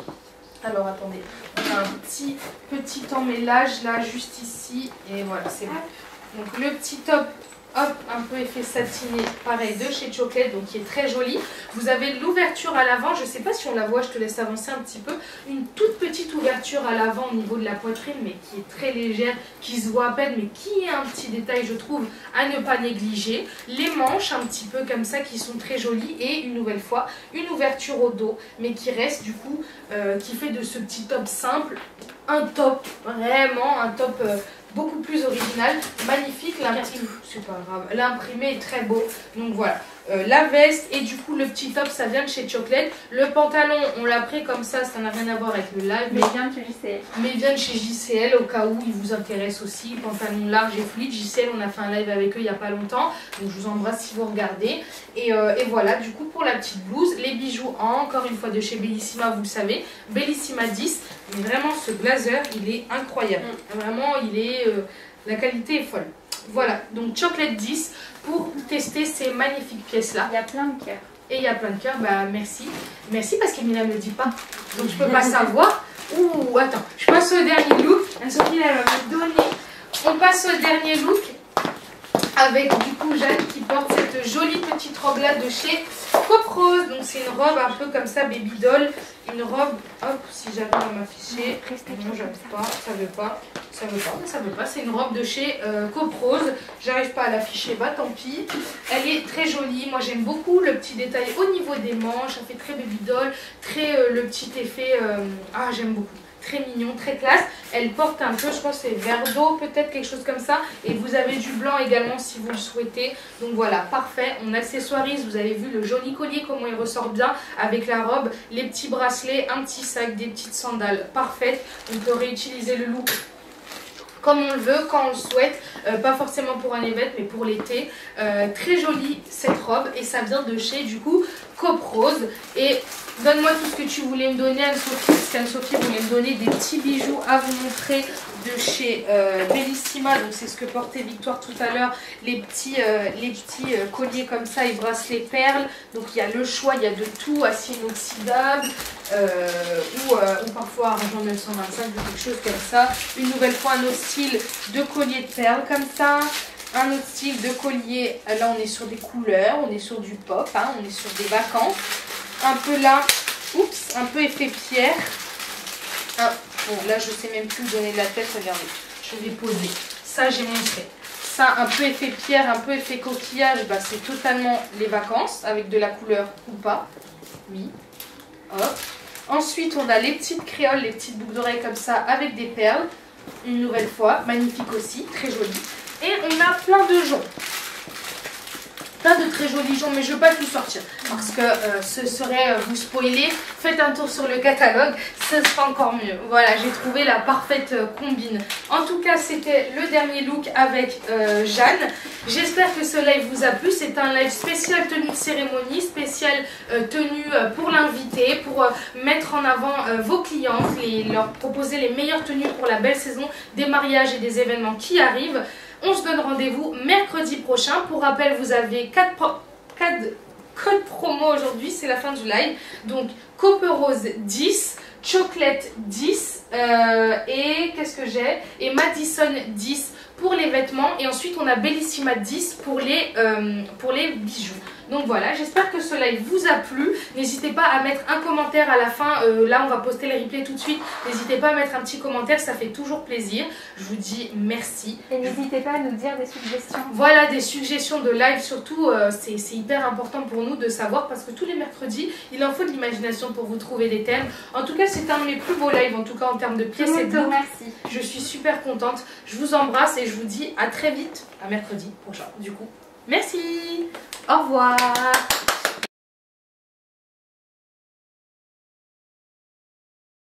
alors attendez, on a un petit, petit emmêlage là, juste ici. Et voilà, c'est bon. Donc le petit top, hop, un peu effet satiné, pareil, de chez Chocolate, donc qui est très joli. Vous avez l'ouverture à l'avant, je ne sais pas si on la voit, je te laisse avancer un petit peu. Une toute petite ouverture à l'avant au niveau de la poitrine, mais qui est très légère, qui se voit à peine, mais qui est un petit détail, je trouve, à ne pas négliger. Les manches, un petit peu comme ça, qui sont très jolies. Et une nouvelle fois, une ouverture au dos, mais qui reste du coup, euh, qui fait de ce petit top simple un top, vraiment un top... Euh, beaucoup plus original, magnifique, l'imprimé, c'est pas grave, l'imprimé est très beau, donc voilà. Euh, la veste et du coup le petit top, ça vient de chez Chocolate. Le pantalon, on l'a pris comme ça, ça n'a rien à voir avec le live. Mais il vient de chez J C L. Mais il vient de chez J C L au cas où il vous intéresse aussi. Pantalon large et fluide. J C L, on a fait un live avec eux il n'y a pas longtemps. Donc je vous embrasse si vous regardez. Et, euh, et voilà, du coup pour la petite blouse, les bijoux encore une fois de chez Bellissima, vous le savez. Bellissima dix. Mais vraiment ce blazer, il est incroyable. Mm. Vraiment, il est... Euh, la qualité est folle. Voilà, donc Chocolate dix pour tester ces magnifiques pièces-là. Il y a plein de cœurs. Et il y a plein de cœurs, bah merci. Merci parce qu'Emina ne me le dit pas. Donc je peux pas savoir. Ouh, attends, je passe au dernier look. Sophie, elle va me donner. On passe au dernier look. avec du coup Jeanne qui porte cette jolie petite robe là de chez Coprose. Donc c'est une robe un peu comme ça baby doll, une robe, hop, si j'arrive à m'afficher, non j'arrive pas, ça veut pas, ça veut pas, ça veut pas, c'est une robe de chez euh, Coprose, j'arrive pas à l'afficher, bah tant pis. Elle est très jolie, moi j'aime beaucoup le petit détail au niveau des manches, ça fait très baby doll, très euh, le petit effet, euh, ah j'aime beaucoup. Très mignon, très classe. Elle porte un peu, je pense c'est vert d'eau, peut-être quelque chose comme ça. Et vous avez du blanc également si vous le souhaitez. Donc voilà, parfait. On accessoirise, vous avez vu le joli collier, comment il ressort bien avec la robe. Les petits bracelets, un petit sac, des petites sandales parfaites. On peut réutiliser le look comme on le veut, quand on le souhaite, euh, pas forcément pour un événement mais pour l'été. Euh, très jolie cette robe et ça vient de chez du coup Coprose. Et donne-moi tout ce que tu voulais me donner Anne-Sophie, parce qu'Anne-Sophie voulait me donner des petits bijoux à vous montrer de chez euh, Bellissima. Donc c'est ce que portait Victoire tout à l'heure, les petits, euh, les petits euh, colliers comme ça et bracelets perles. Donc il y a le choix, il y a de tout, acier inoxydable euh, ou, euh, ou parfois argent neuf cent vingt-cinq ou quelque chose comme ça. Une nouvelle fois un autre style de collier de perles comme ça. Un autre style de collier, là on est sur des couleurs, on est sur du pop, hein, on est sur des vacances. Un peu là, oups, un peu effet pierre. Ah, bon là je sais même plus où donner de la tête, regardez, je vais poser. Ça j'ai montré. Ça un peu effet pierre, un peu effet coquillage, bah, c'est totalement les vacances, avec de la couleur ou pas. Oui, hop. Ensuite on a les petites créoles, les petites boucles d'oreilles comme ça, avec des perles. Une nouvelle fois, magnifique aussi, très joli. Et on a plein de joncs. Plein de très jolis joncs, mais je ne veux pas tout sortir. Parce que euh, ce serait euh, vous spoiler. Faites un tour sur le catalogue, ce sera encore mieux. Voilà, j'ai trouvé la parfaite euh, combine. En tout cas, c'était le dernier look avec euh, Jeanne. J'espère que ce live vous a plu. C'est un live spécial tenue de cérémonie, spécial euh, tenue euh, pour l'invité, pour euh, mettre en avant euh, vos clientes, les, leur proposer les meilleures tenues pour la belle saison des mariages et des événements qui arrivent. On se donne rendez-vous mercredi prochain. Pour rappel, vous avez quatre codes promo aujourd'hui, c'est la fin du live. Donc, Coprose dix, Chocolate dix euh, et qu'est-ce que j'ai Et Madison dix pour les vêtements. Et ensuite, on a Bellissima dix pour les, euh, pour les bijoux. Donc voilà, j'espère que ce live vous a plu. N'hésitez pas à mettre un commentaire à la fin. Euh, là, on va poster les replays tout de suite. N'hésitez pas à mettre un petit commentaire, ça fait toujours plaisir. Je vous dis merci. Et n'hésitez pas à nous dire des suggestions. Voilà, des suggestions de live surtout. Euh, c'est hyper important pour nous de savoir parce que tous les mercredis, il en faut de l'imagination pour vous trouver des thèmes. En tout cas, c'est un de mes plus beaux lives, en tout cas en termes de pièces et de look. Merci. Je suis super contente. Je vous embrasse et je vous dis à très vite, à mercredi prochain. Du coup, merci. Au revoir.